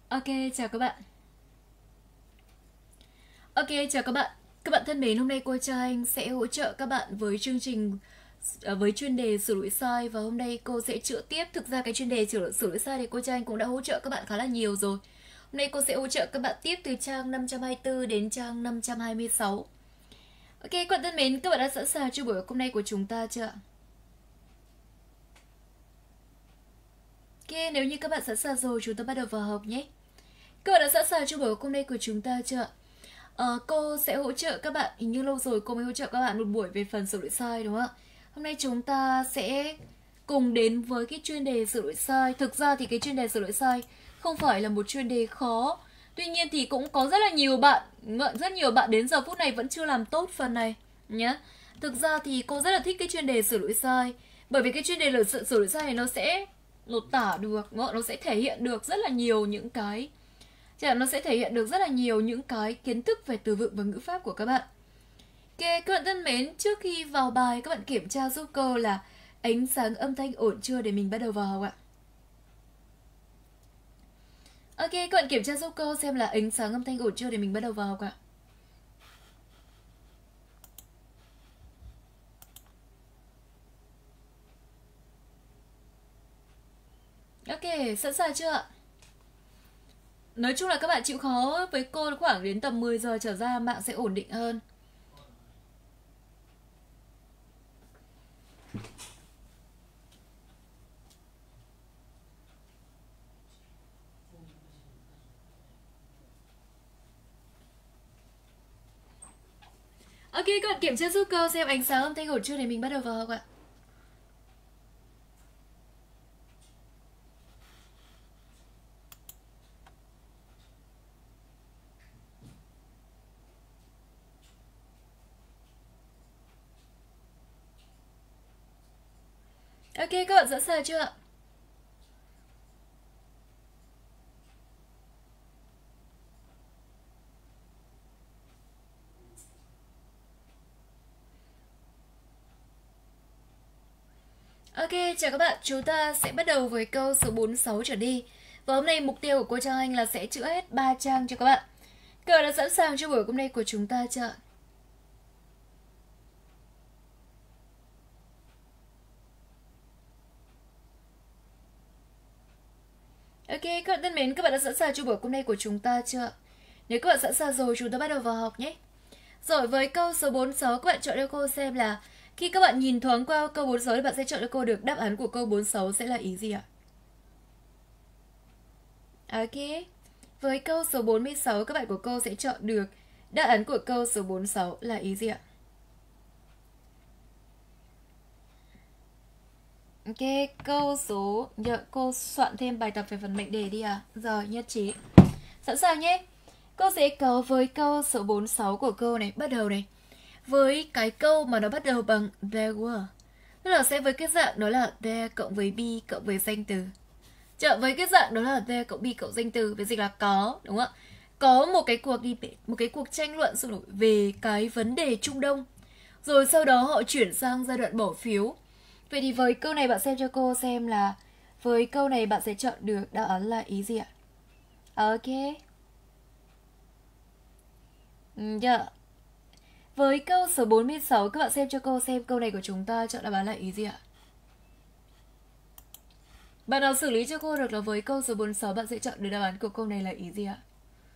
Ok, chào các bạn. Ok, chào các bạn. Các bạn thân mến, hôm nay cô Trang Anh sẽ hỗ trợ các bạn với chương trình với chuyên đề sửa đổi sai, và hôm nay cô sẽ chữa tiếp. Thực ra cái chuyên đề sửa đổi sai thì cô Trang Anh cũng đã hỗ trợ các bạn khá là nhiều rồi. Hôm nay cô sẽ hỗ trợ các bạn tiếp từ trang 524 đến trang 526. Ok, các bạn thân mến, các bạn đã sẵn sàng cho buổi hôm nay của chúng ta chưa ạ? Ok, nếu như các bạn sẵn sàng rồi, chúng ta bắt đầu vào học nhé. Các bạn đã sẵn sàng cho buổi hôm nay của chúng ta chưa ạ? Cô sẽ hỗ trợ các bạn, hình như lâu rồi cô mới hỗ trợ các bạn một buổi về phần sửa đổi sai đúng không ạ? Hôm nay chúng ta sẽ cùng đến với cái chuyên đề sửa đổi sai. Thực ra thì cái chuyên đề sửa đổi sai không phải là một chuyên đề khó. Tuy nhiên thì cũng có rất nhiều bạn đến giờ phút này vẫn chưa làm tốt phần này nhé. Thực ra thì cô rất là thích cái chuyên đề sửa đổi sai, bởi vì cái chuyên đề sửa đổi sai này nó sẽ lột tả được, nó sẽ thể hiện được rất là nhiều những cái nó sẽ thể hiện được rất là nhiều những cái kiến thức về từ vựng và ngữ pháp của các bạn. Ok, các bạn thân mến, trước khi vào bài các bạn kiểm tra giúp cô là ánh sáng âm thanh ổn chưa để mình bắt đầu vào học ạ. Ok, các bạn kiểm tra giúp cô xem là ánh sáng âm thanh ổn chưa để mình bắt đầu vào học ạ. Ok, sẵn sàng chưa ạ? Nói chung là các bạn chịu khó với cô khoảng đến tầm 10 giờ trở ra mạng sẽ ổn định hơn. Ok, các bạn kiểm tra giúp cô xem ánh sáng âm thanh ổn chưa để mình bắt đầu vào học ạ. Ok, các bạn sẵn sàng chưa ạ? Ok, chào các bạn, chúng ta sẽ bắt đầu với câu số 46 trở đi. Và hôm nay mục tiêu của cô Trang Anh là sẽ chữa hết 3 trang cho các bạn. Các bạn đã sẵn sàng cho buổi hôm nay của chúng ta chưa? Ok, các bạn thân mến, các bạn đã sẵn sàng cho buổi hôm nay của chúng ta chưa? Nếu các bạn sẵn sàng rồi, chúng ta bắt đầu vào học nhé. Rồi, với câu số 46, các bạn chọn cho cô xem là khi các bạn nhìn thoáng qua câu 46 thì bạn sẽ chọn cho cô được đáp án của câu 46 sẽ là ý gì ạ? Ok. Với câu số 46, các bạn của cô sẽ chọn được đáp án của câu số 46 là ý gì ạ? Ok, câu số nhờ cô soạn thêm bài tập về phần mệnh đề đi à? Rồi, nhất trí. Sẵn sàng nhé. Cô sẽ có với câu số 46 của cô này, bắt đầu này. Với cái câu mà nó bắt đầu bằng there were, tức là sẽ với cái dạng đó là there cộng với be cộng với danh từ. Chợ với cái dạng đó là there cộng be cộng danh từ, với dịch là có, đúng không ạ? Có một cái cuộc tranh luận sôi nổi về cái vấn đề Trung Đông. Rồi sau đó họ chuyển sang giai đoạn bỏ phiếu. Vậy thì với câu này bạn xem cho cô xem là với câu này bạn sẽ chọn được đáp án là ý gì ạ? Ok. Dạ. Với câu số 46 các bạn xem cho cô xem câu này của chúng ta chọn đáp án là ý gì ạ? Bạn nào xử lý cho cô được là với câu số 46 bạn sẽ chọn được đáp án của câu này là ý gì ạ?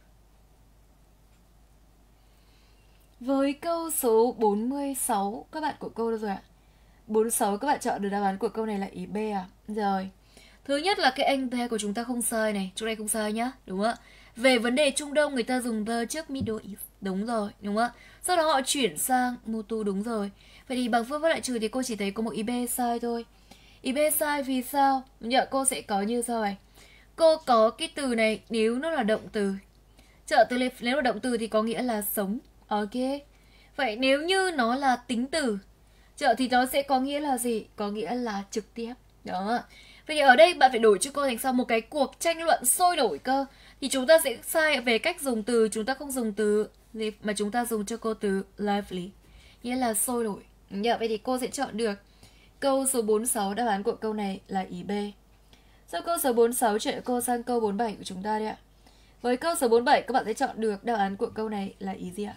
Với câu số 46 các bạn của cô đâu rồi ạ? 46 các bạn chọn được đáp án của câu này là ý B à? Rồi. Thứ nhất là cái anh the của chúng ta không sai này, chỗ này không sai nhá, đúng không ạ? Về vấn đề Trung Đông người ta dùng the trước Middle East, đúng rồi, đúng không ạ? Sau đó họ chuyển sang Mutu, đúng rồi. Vậy thì bằng phương pháp loại trừ thì cô chỉ thấy có một ý B sai thôi. Ý B sai vì sao? Nhờ cô sẽ có như sau này. Cô có cái từ này nếu nó là động từ. Nếu là động từ thì có nghĩa là sống. Ok. Vậy nếu như nó là tính từ thì nó sẽ có nghĩa là gì? Có nghĩa là trực tiếp. Đó. Vậy thì ở đây bạn phải đổi cho cô thành sau một cái cuộc tranh luận sôi nổi cơ. Thì chúng ta sẽ sai về cách dùng từ. Chúng ta không dùng từ live mà chúng ta dùng cho cô từ lively, nghĩa là sôi nổi. Vậy thì cô sẽ chọn được câu số 46, đáp án của câu này là ý B. Sau câu số 46 chuyển cô sang câu 47 của chúng ta đi ạ. Với câu số 47 các bạn sẽ chọn được đáp án của câu này là ý gì ạ?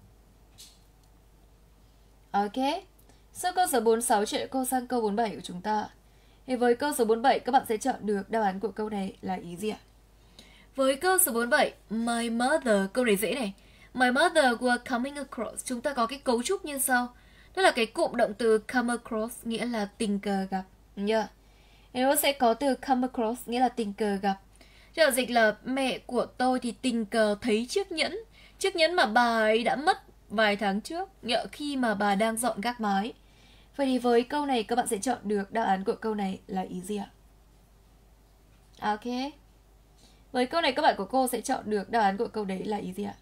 Ok. Sau câu số 46 chuyển cô sang câu 47 của chúng ta. Thì với câu số 47 các bạn sẽ chọn được đáp án của câu này là ý gì ạ? Với câu số 47, my mother, câu này dễ này. My mother were coming across. Chúng ta có cái cấu trúc như sau. Đó là cái cụm động từ come across, nghĩa là tình cờ gặp. Nhớ. Nó sẽ có từ come across, nghĩa là tình cờ gặp. Trợ dịch là mẹ của tôi thì tình cờ thấy chiếc nhẫn. Chiếc nhẫn mà bà ấy đã mất vài tháng trước, nhỡ khi mà bà đang dọn gác mái. Vậy thì với câu này các bạn sẽ chọn được đáp án của câu này là ý gì ạ? Ok. Với câu này các bạn của cô sẽ chọn được đáp án của câu đấy là ý gì ạ?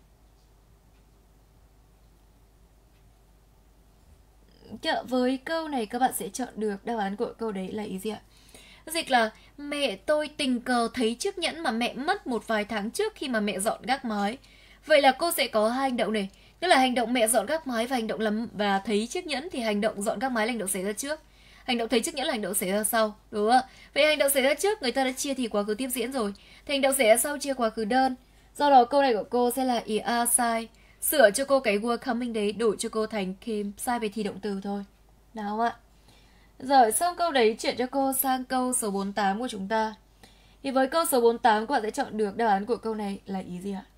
Với câu này các bạn sẽ chọn được đáp án của câu đấy là ý gì ạ? Dịch là mẹ tôi tình cờ thấy chiếc nhẫn mà mẹ mất một vài tháng trước khi mà mẹ dọn gác mái. Vậy là cô sẽ có hai hành động này. Tức là hành động mẹ dọn gác mái và hành động làm và thấy chiếc nhẫn, thì hành động dọn gác mái là hành động xảy ra trước. Hành động thấy chiếc nhẫn là hành động xảy ra sau, đúng không ạ? Vậy hành động xảy ra trước người ta đã chia thì quá khứ tiếp diễn rồi. Thì hành động xảy ra sau chia quá khứ đơn. Do đó câu này của cô sẽ là ý A sai. Sửa cho cô cái were coming đấy, đổi cho cô thành came, sai về thì động từ thôi. Được không ạ? Rồi xong câu đấy chuyển cho cô sang câu số 48 của chúng ta. Thì với câu số 48 các bạn sẽ chọn được đáp án của câu này là ý gì ạ?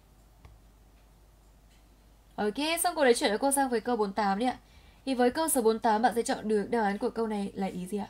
Ok, xong câu đấy chuyển cho cô sang với câu 48 đi ạ. Thì với câu số 48 bạn sẽ chọn được đáp án của câu này là ý gì ạ?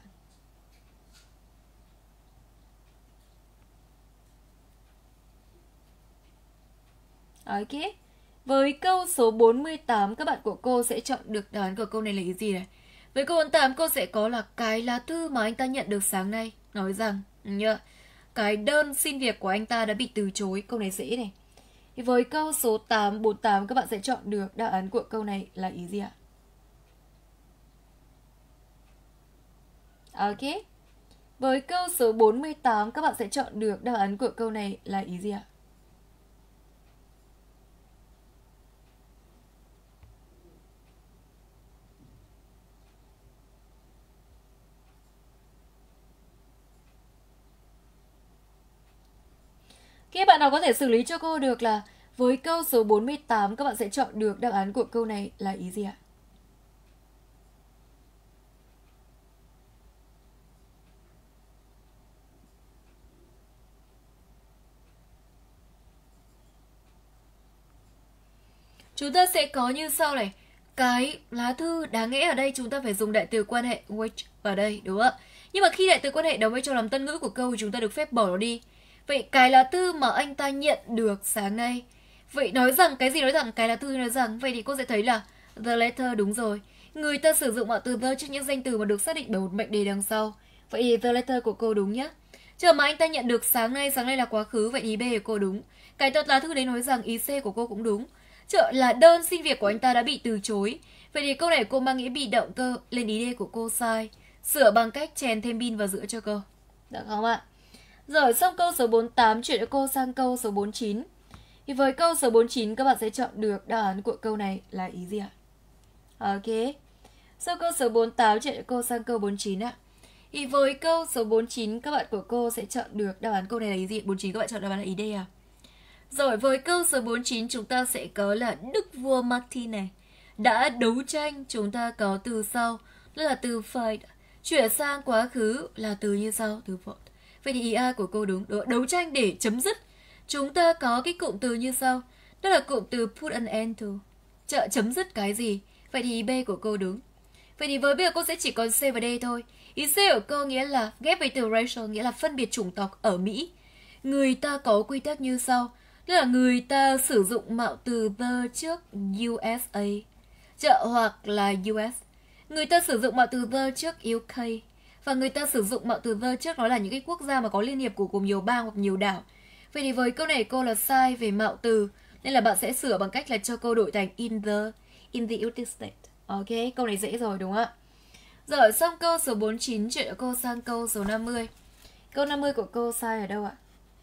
Ok. Với câu số 48 các bạn của cô sẽ chọn được đáp án của câu này là ý gì này? Với câu 48 cô sẽ có là cái lá thư mà anh ta nhận được sáng nay. Nói rằng, nhớ, cái đơn xin việc của anh ta đã bị từ chối. Câu này dễ này. Thì với câu số 48 các bạn sẽ chọn được đáp án của câu này là ý gì ạ? Ok. Với câu số 48 các bạn sẽ chọn được đáp án của câu này là ý gì ạ? Các bạn nào có thể xử lý cho cô được là với câu số 48 các bạn sẽ chọn được đáp án của câu này là ý gì ạ? Chúng ta sẽ có như sau này. Cái lá thư đáng lẽ ở đây chúng ta phải dùng đại từ quan hệ which vào đây, đúng không ạ? Nhưng mà khi đại từ quan hệ đóng vai trò làm tân ngữ của câu thì chúng ta được phép bỏ nó đi. Vậy cái lá thư mà anh ta nhận được sáng nay. Vậy nói rằng cái gì nói rằng cái lá thư nói rằng. Vậy thì cô sẽ thấy là the letter đúng rồi. Người ta sử dụng mạo từ the trước những danh từ mà được xác định bởi một mệnh đề đằng sau. Vậy thì the letter của cô đúng nhá. Chờ mà anh ta nhận được sáng nay là quá khứ. Vậy ý B của cô đúng. Cái tật lá thư đấy nói rằng ý C của cô cũng đúng. Chợ là đơn xin việc của anh ta đã bị từ chối. Vậy thì câu này cô mang nghĩa bị động cơ, lên ý D của cô sai. Sửa bằng cách chèn thêm bin vào giữa cho cô. Được không ạ? Rồi xong câu số 48 chuyển cho cô sang câu số 49. Thì với câu số 49 các bạn sẽ chọn được đáp án của câu này là ý gì ạ? Ok. Sau câu số 48 chuyển cho cô sang câu 49 ạ. Thì với câu số 49 các bạn của cô sẽ chọn được đáp án câu này là ý gì? 49 các bạn chọn đáp án là ý D à? Rồi với câu số 49 chúng ta sẽ có là Đức vua Martin này đã đấu tranh, chúng ta có từ sau, đó là từ fight. Chuyển sang quá khứ là từ như sau, từ fought. Vậy thì ý A của cô đúng, đấu tranh để chấm dứt. Chúng ta có cái cụm từ như sau, đó là cụm từ put an end to. Chấm dứt cái gì? Vậy thì ý B của cô đúng. Vậy thì với bây giờ cô sẽ chỉ còn C và D thôi. Ý C của cô nghĩa là ghép với từ racial, nghĩa là phân biệt chủng tộc ở Mỹ. Người ta có quy tắc như sau. Tức là người ta sử dụng mạo từ the trước USA hoặc là US. Người ta sử dụng mạo từ the trước UK. Và người ta sử dụng mạo từ the trước nó là những cái quốc gia mà có liên hiệp của gồm nhiều bang hoặc nhiều đảo. Vậy thì với câu này cô là sai về mạo từ. Nên là bạn sẽ sửa bằng cách là cho cô đổi thành in the United States. Ok, câu này dễ rồi đúng không ạ? Rồi xong câu số 49 chuyển cho cô sang câu số 50. Câu 50 của cô sai ở đâu ạ?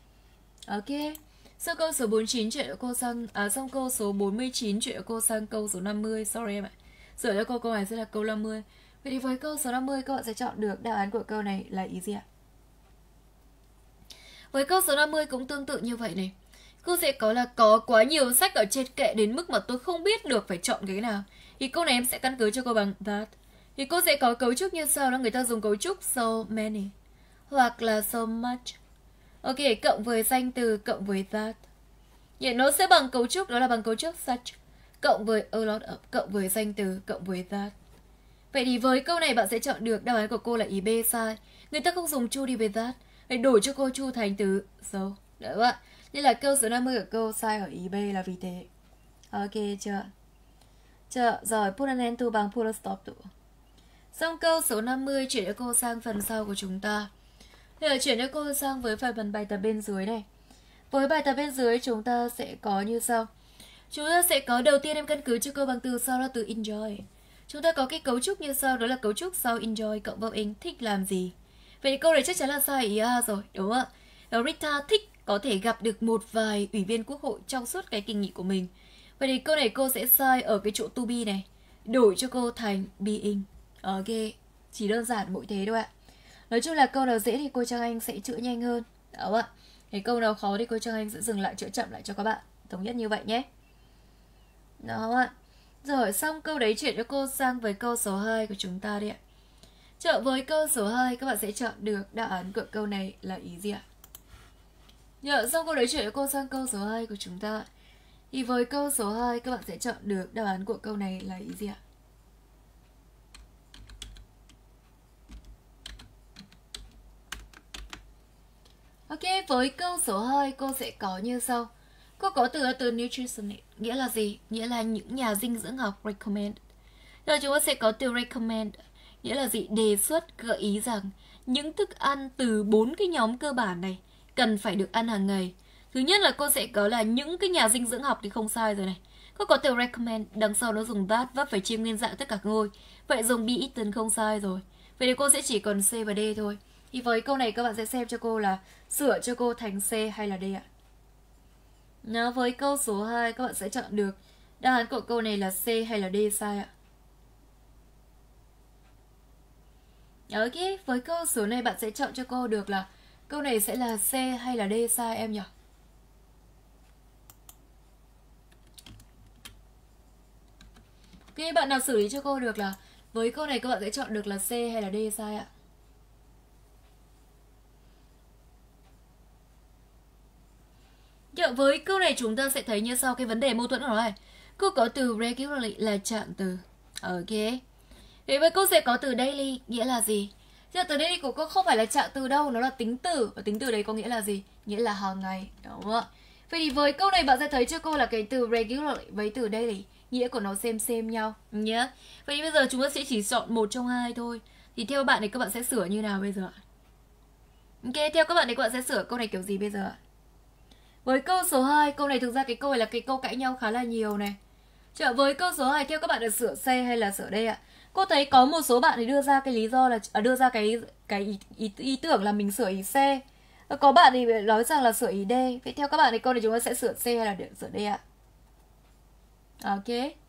Ok. Sau câu số 49 chuyển cho cô sang xong câu số 49 chuyển cho cô sang câu số 50. Sorry em ạ. Sửa cho cô câu này sẽ là câu 50. Vậy thì với câu số 50 các bạn sẽ chọn được đáp án của câu này là ý gì ạ? Với câu số 50 cũng tương tự như vậy này. Cô sẽ có là có quá nhiều sách ở trên kệ đến mức mà tôi không biết được phải chọn cái nào. Thì câu này em sẽ căn cứ cho cô bằng that. Thì cô sẽ có cấu trúc như sau, đó người ta dùng cấu trúc so many hoặc là so much. Ok, cộng với danh từ cộng với that. Vậy nó sẽ bằng cấu trúc, đó là bằng cấu trúc such cộng với a lot of cộng với danh từ cộng với that. Vậy thì với câu này bạn sẽ chọn được đáp án của cô là ý B sai. Người ta không dùng chu đi với that, phải đổi cho cô chu thành từ so. Đấy các bạn. Nên là câu số 50 của câu sai ở ý B là vì thế. Ok chưa? Rồi, put an end to bằng put a stop to. Xong câu số 50 chuyển cho cô sang phần sau của chúng ta. Bây giờ chuyển cho cô sang với phần bài tập bên dưới này. Với bài tập bên dưới chúng ta sẽ có như sau. Chúng ta sẽ có đầu tiên em căn cứ cho cô bằng từ sau là từ enjoy. Chúng ta có cái cấu trúc như sau, đó là cấu trúc sau enjoy cộng verb in thích làm gì. Vậy câu này chắc chắn là sai ý A rồi, đúng không ạ? Đó, Rita thích có thể gặp được một vài ủy viên quốc hội trong suốt cái kỳ nghỉ của mình. Vậy thì câu này cô sẽ sai ở cái chỗ to be này, đổi cho cô thành being. Ok, chỉ đơn giản mỗi thế thôi ạ. Nói chung là câu nào dễ thì cô Trang Anh sẽ chữa nhanh hơn. Đó ạ. Thì câu nào khó thì cô Trang Anh sẽ dừng lại chữa chậm lại cho các bạn. Thống nhất như vậy nhé. Đó ạ. Rồi xong câu đấy chuyển cho cô sang với câu số 2 của chúng ta đi ạ. Với câu số 2 các bạn sẽ chọn được đáp án của câu này là ý gì ạ? Xong câu đấy chuyển cho cô sang câu số 2 của chúng ta. Thì với câu số 2 các bạn sẽ chọn được đáp án của câu này là ý gì ạ? Ok, với câu số 2 cô sẽ có như sau. Cô có từ nutritionist, nghĩa là gì? Nghĩa là những nhà dinh dưỡng học recommend. Rồi chúng ta sẽ có từ recommend, nghĩa là gì? Đề xuất, gợi ý rằng những thức ăn từ 4 cái nhóm cơ bản này cần phải được ăn hàng ngày. Thứ nhất là cô sẽ có là những cái nhà dinh dưỡng học thì không sai rồi này. Cô có từ recommend, đằng sau nó dùng that, vấp phải chia nguyên dạng tất cả ngôi. Vậy dùng be eaten không sai rồi. Vậy thì cô sẽ chỉ còn C và D thôi. Thì với câu này các bạn sẽ xem cho cô là sửa cho cô thành C hay là D ạ? Với câu số 2 các bạn sẽ chọn được đáp án của câu này là C hay là D sai ạ? Ok, với câu số này bạn sẽ chọn cho cô được là câu này sẽ là C hay là D sai em nhỉ? Ok, bạn nào xử lý cho cô được là với câu này các bạn sẽ chọn được là C hay là D sai ạ? Với câu này chúng ta sẽ thấy như sau, cái vấn đề mâu thuẫn của nó này. Cô có từ regularly là trạng từ. Ok. Thế với cô sẽ có từ daily, nghĩa là gì? Từ daily của cô không phải là trạng từ đâu, nó là tính từ. Và tính từ đấy có nghĩa là gì? Nghĩa là hàng ngày, đúng không ạ? Vậy thì với câu này bạn sẽ thấy cho cô là cái từ regularly với từ daily, nghĩa của nó xem nhau nhé. Vậy thì bây giờ chúng ta sẽ chỉ chọn một trong hai thôi. Thì theo bạn thì các bạn sẽ sửa như nào bây giờ ạ? Ok, theo các bạn thì các bạn sẽ sửa câu này kiểu gì bây giờ ạ? Với câu số 2, câu này thực ra cái câu này là cái câu cãi nhau khá là nhiều này. Với câu số 2 theo các bạn là sửa C hay là sửa D ạ? Cô thấy có một số bạn thì đưa ra cái lý do là đưa ra cái ý tưởng là mình sửa ý C. Có bạn thì nói rằng là sửa ý D. Vậy theo các bạn thì câu này chúng ta sẽ sửa C hay là sửa D ạ? Ok.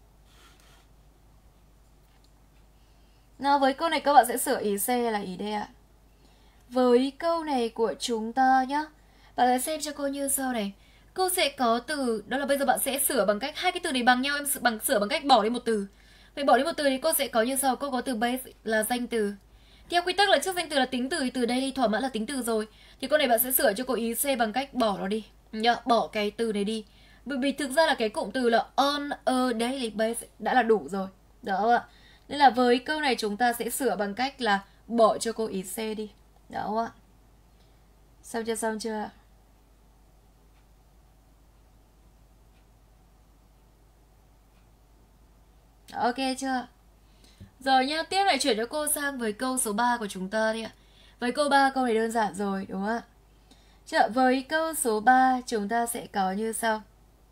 Nào với câu này các bạn sẽ sửa ý C hay là ý D ạ? Với câu này của chúng ta nhá, bạn hãy xem cho cô như sau này. Cô sẽ có từ, đó là bây giờ bạn sẽ sửa bằng cách hai cái từ này bằng nhau, em sửa bằng cách bỏ đi một từ. Vậy bỏ đi một từ thì cô sẽ có như sau, cô có từ base là danh từ. Theo quy tắc là trước danh từ là tính từ thì từ đây đi thỏa mãn là tính từ rồi. Thì câu này bạn sẽ sửa cho cô ý C bằng cách bỏ nó đi. Bỏ cái từ này đi. Bởi vì thực ra là cái cụm từ là on a daily basis đã là đủ rồi. Đó ạ. Nên là với câu này chúng ta sẽ sửa bằng cách là bỏ cho cô ý C đi. Đó ạ. Xong chưa? Ok chưa? Rồi nhá, tiếp lại chuyển cho cô sang với câu số 3 của chúng ta đi ạ. Với câu 3 câu này đơn giản rồi đúng không ạ? Với câu số 3 chúng ta sẽ có như sau.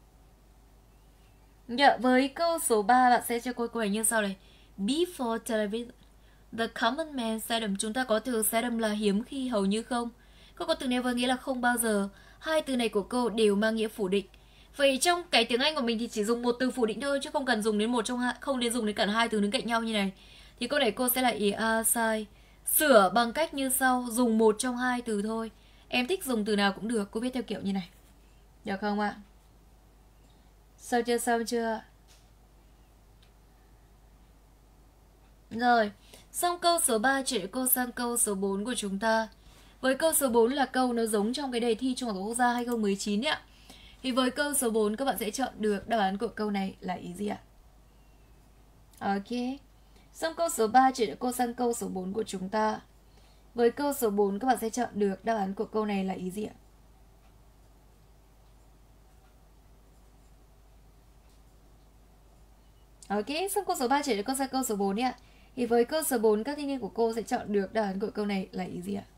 Với câu số 3 bạn sẽ cho cô câu này như sau này. Before television, the common man seldom. Chúng ta có từ seldom là hiếm khi, hầu như không. Cô có từ never nghĩa là không bao giờ. Hai từ này của cô đều mang nghĩa phủ định. Vậy trong cái tiếng Anh của mình thì chỉ dùng một từ phủ định thôi, chứ không cần dùng đến một trong hai, không nên dùng đến cả hai từ đứng cạnh nhau như này. Thì câu này cô sẽ là ý A sai. Sửa bằng cách như sau, dùng một trong hai từ thôi. Em thích dùng từ nào cũng được, cô viết theo kiểu như này. Được không ạ? Xong chưa, xong chưa? Rồi, xong câu số 3 chuyển cô sang câu số 4 của chúng ta. Với câu số 4 là câu nó giống trong cái đề thi Trung học phổ thông quốc gia 2019 ạ. Thì với câu số 4 các bạn sẽ chọn được đáp án của câu này là ý gì ạ? Ok. Xong câu số 3 chuyển cô sang câu số 4 của chúng ta. Với câu số 4 các bạn sẽ chọn được đáp án của câu này là ý gì ạ? Ok, xong câu số 3 chuyển cô sang câu số 4 ạ. Thì với câu số 4 các thanh niên của cô sẽ chọn được đáp án của câu này là ý gì ạ?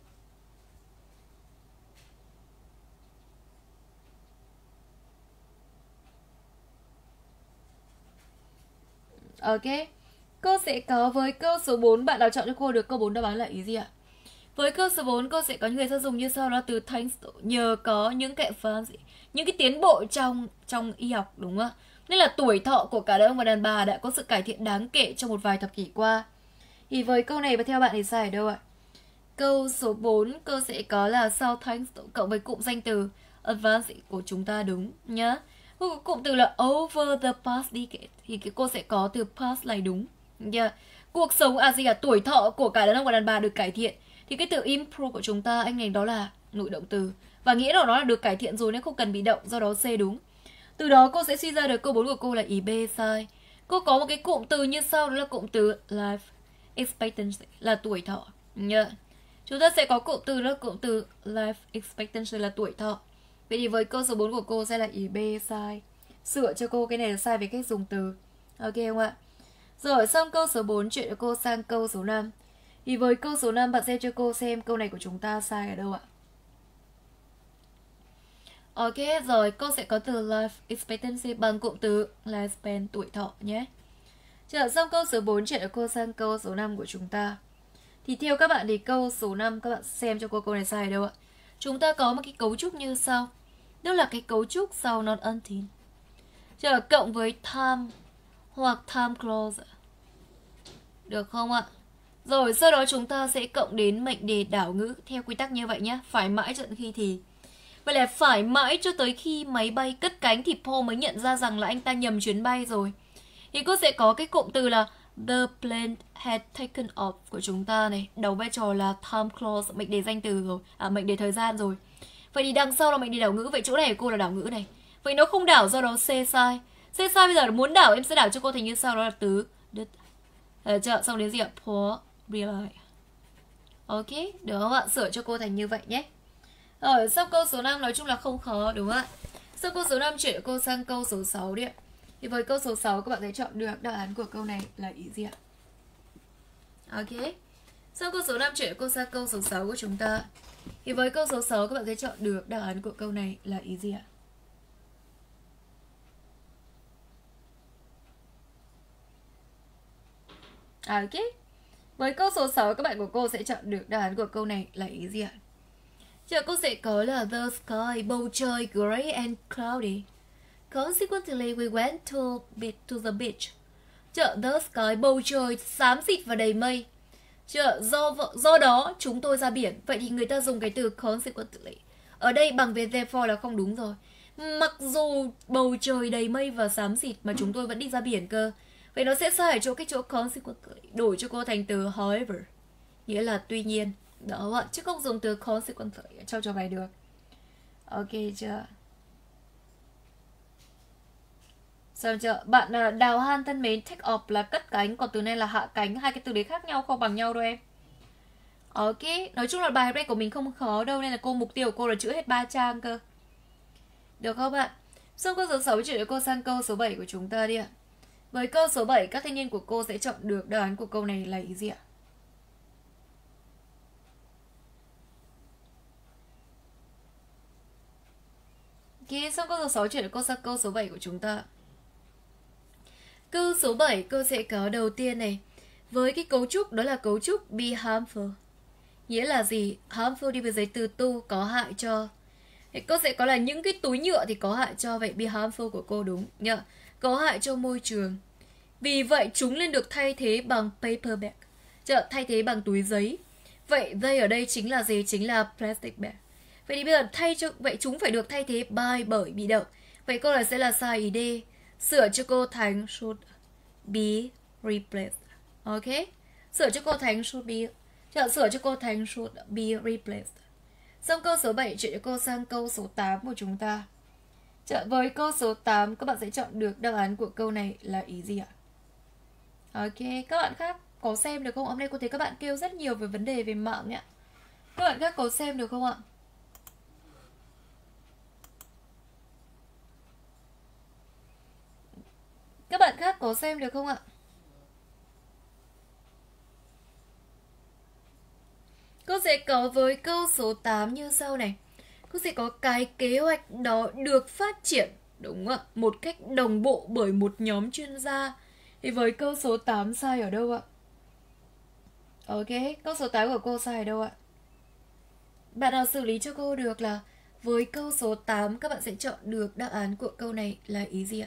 Ok. Cô sẽ có với câu số 4 bạn nào chọn cho cô được câu 4 đáp án là ý gì ạ? Với câu số 4 cô sẽ có những người sẽ dùng như sau đó từ thanks to, nhờ có những cái những cái tiến bộ trong y học đúng không ạ? Nên là tuổi thọ của cả đàn ông và đàn bà đã có sự cải thiện đáng kể trong một vài thập kỷ qua. Thì với câu này và theo bạn thì sai ở đâu ạ? Câu số 4 cô sẽ có là sau thanks to, cộng với cụm danh từ advance của chúng ta đúng nhá. Cụm từ là over the past decade thì cô sẽ có từ past này đúng. Yeah. Cuộc sống tuổi thọ của cả đàn ông và đàn bà được cải thiện. Thì cái từ improve của chúng ta anh này đó là nội động từ. Và nghĩa là nó là được cải thiện rồi nên không cần bị động, do đó C đúng. Từ đó cô sẽ suy ra được câu 4 của cô là ý B sai. Cô có một cái cụm từ như sau, đó là cụm từ life expectancy là tuổi thọ. Yeah. Chúng ta sẽ có cụm từ đó, cụm từ life expectancy là tuổi thọ. Vậy thì với câu số 4 của cô sẽ là ý B sai. Sửa cho cô cái này là sai về cách dùng từ. Ok không ạ? Rồi xong câu số 4 chuyển cho cô sang câu số 5. Thì với câu số 5 bạn xem cho cô xem câu này của chúng ta sai ở đâu ạ? Ok rồi, cô sẽ có từ life expectancy bằng cụm từ lifespan tuổi thọ nhé. Trở xong câu số 4 chuyển cho cô sang câu số 5 của chúng ta. Thì theo các bạn thì câu số 5 các bạn xem cho cô câu này sai ở đâu ạ? Chúng ta có một cái cấu trúc như sau. Đó là cái cấu trúc sau not until. Trở cộng với time hoặc time clause. Được không ạ? Rồi sau đó chúng ta sẽ cộng đến mệnh đề đảo ngữ theo quy tắc như vậy nhé. Phải mãi cho tận khi thì. Vậy là phải mãi cho tới khi máy bay cất cánh thì Paul mới nhận ra rằng là anh ta nhầm chuyến bay rồi. Thì cô sẽ có cái cụm từ là the plane had taken off của chúng ta này. Đầu vai trò là time clause, mệnh đề danh từ rồi. Mệnh đề thời gian rồi. Vậy thì đằng sau là mệnh đề đảo ngữ. Vậy chỗ này của cô là đảo ngữ này. Vậy nó không đảo, do đó C sai. C sai bây giờ muốn đảo em sẽ đảo cho cô thành như sau, đó là từ xong đến gì ạ? Paul realize. Ok, được không ạ? Sửa cho cô thành như vậy nhé. Rồi, xong câu số 5 nói chung là không khó đúng không ạ? Xong câu số 5 chuyển cô sang câu số 6 đi ạ. Thì với câu số 6 các bạn sẽ chọn được đáp án của câu này là ý gì ạ? Ok. Xong câu số 5 chuyển cô sang câu số 6 của chúng ta. Thì với câu số 6 các bạn sẽ chọn được đáp án của câu này là ý gì ạ? Ok. Với câu số 6 các bạn của cô sẽ chọn được đáp án của câu này là ý gì ạ? Cô sẽ có là the sky, bầu trời gray and cloudy. Consequently, we went to the beach. The sky, bầu trời xám xịt và đầy mây. Do đó chúng tôi ra biển. Vậy thì người ta dùng cái từ consequently. Ở đây bằng với therefore là không đúng rồi. Mặc dù bầu trời đầy mây và xám xịt mà chúng tôi vẫn đi ra biển cơ. Vậy nó sẽ sai ở chỗ cái chỗ consequently. Đổi cho cô thành từ however, nghĩa là tuy nhiên. Đó ạ, chứ không dùng từ consequently trong cho bài được. Ok chưa? Sao chưa? Bạn Đào Han thân mến, take off là cất cánh, còn từ này là hạ cánh. Hai cái từ đấy khác nhau, không bằng nhau đâu em. Ok, nói chung là bài hôm nay của mình không khó đâu, nên là mục tiêu của cô là chữa hết 3 trang cơ. Được không bạn? Xong câu số 6 chuyển cho cô sang câu số 7 của chúng ta đi ạ. Với câu số 7, các thanh niên của cô sẽ chọn được đáp án của câu này là ý gì ạ? Ok, xong câu số 6 chuyển cho cô sang câu số 7 của chúng ta. Câu số 7 cô sẽ có đầu tiên này. Với cái cấu trúc đó là cấu trúc be harmful. Nghĩa là gì? Harmful đi với giấy từ tu, có hại cho. Thì cô sẽ có là những cái túi nhựa thì có hại cho. Vậy be harmful của cô đúng nhá. Có hại cho môi trường. Vì vậy chúng nên được thay thế bằng paper bag. Thay thế bằng túi giấy. Vậy đây ở đây chính là gì? Chính là plastic bag. Vậy thì bây giờ vậy chúng phải được thay thế by bởi bị động. Vậy câu này sẽ là sai ý D. Sửa cho cô thành should be replaced. Ok. Sửa cho cô thành should be replaced. Xong câu số 7 chuyển cho cô sang câu số 8 của chúng ta. Với câu số 8 các bạn sẽ chọn được đáp án của câu này là ý gì ạ? Ok, các bạn khác có xem được không? Hôm nay cô thấy các bạn kêu rất nhiều về vấn đề về mạng nhé. Các bạn khác có xem được không ạ? Các bạn khác có xem được không ạ? Cô sẽ có với câu số 8 như sau này. Cô sẽ có cái kế hoạch đó được phát triển, đúng không ạ? Một cách đồng bộ bởi một nhóm chuyên gia. Thì với câu số 8 sai ở đâu ạ? Ok, câu số 8 của cô sai ở đâu ạ? Bạn nào xử lý cho cô được là với câu số 8 các bạn sẽ chọn được đáp án của câu này là ý gì ạ?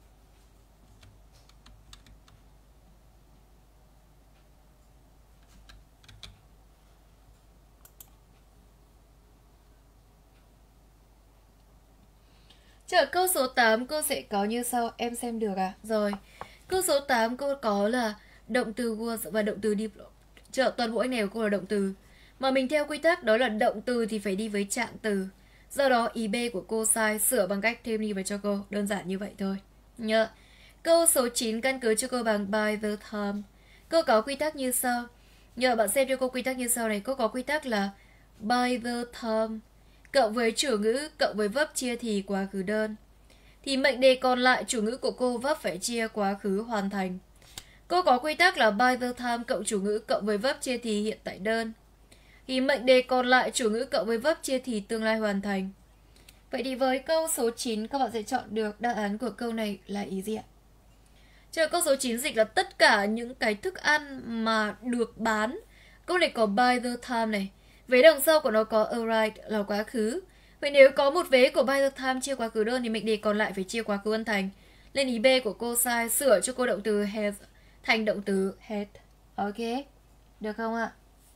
Câu số 8 cô sẽ có như sau, em xem được à? Rồi, câu số 8 cô có là động từ was và động từ develop. Toàn bộ anh này của cô là động từ. Mà mình theo quy tắc đó là động từ thì phải đi với trạng từ. Do đó ý B của cô sai, sửa bằng cách thêm đi vào cho cô. Đơn giản như vậy thôi. Nhớ. Câu số 9 căn cứ cho cô bằng by the time. Cô có quy tắc như sau. Nhớ bạn xem cho cô quy tắc như sau này. Cô có quy tắc là by the time cộng với chủ ngữ cộng với verb chia thì quá khứ đơn. Thì mệnh đề còn lại chủ ngữ của cô verb phải chia quá khứ hoàn thành. Cô có quy tắc là by the time cộng chủ ngữ cộng với verb chia thì hiện tại đơn. Thì mệnh đề còn lại chủ ngữ cộng với verb chia thì tương lai hoàn thành. Vậy thì với câu số 9 các bạn sẽ chọn được đáp án của câu này là ý gì ạ? Câu số 9 dịch là tất cả những cái thức ăn mà được bán. Câu này có by the time này. Vế đằng sau của nó có arrived là quá khứ. Vậy nếu có một vế của by the time chia quá khứ đơn thì mệnh đề còn lại phải chia quá khứ hoàn thành. Lên ý B của cô sai, sửa cho cô động từ have thành động từ had. Ok, được không ạ?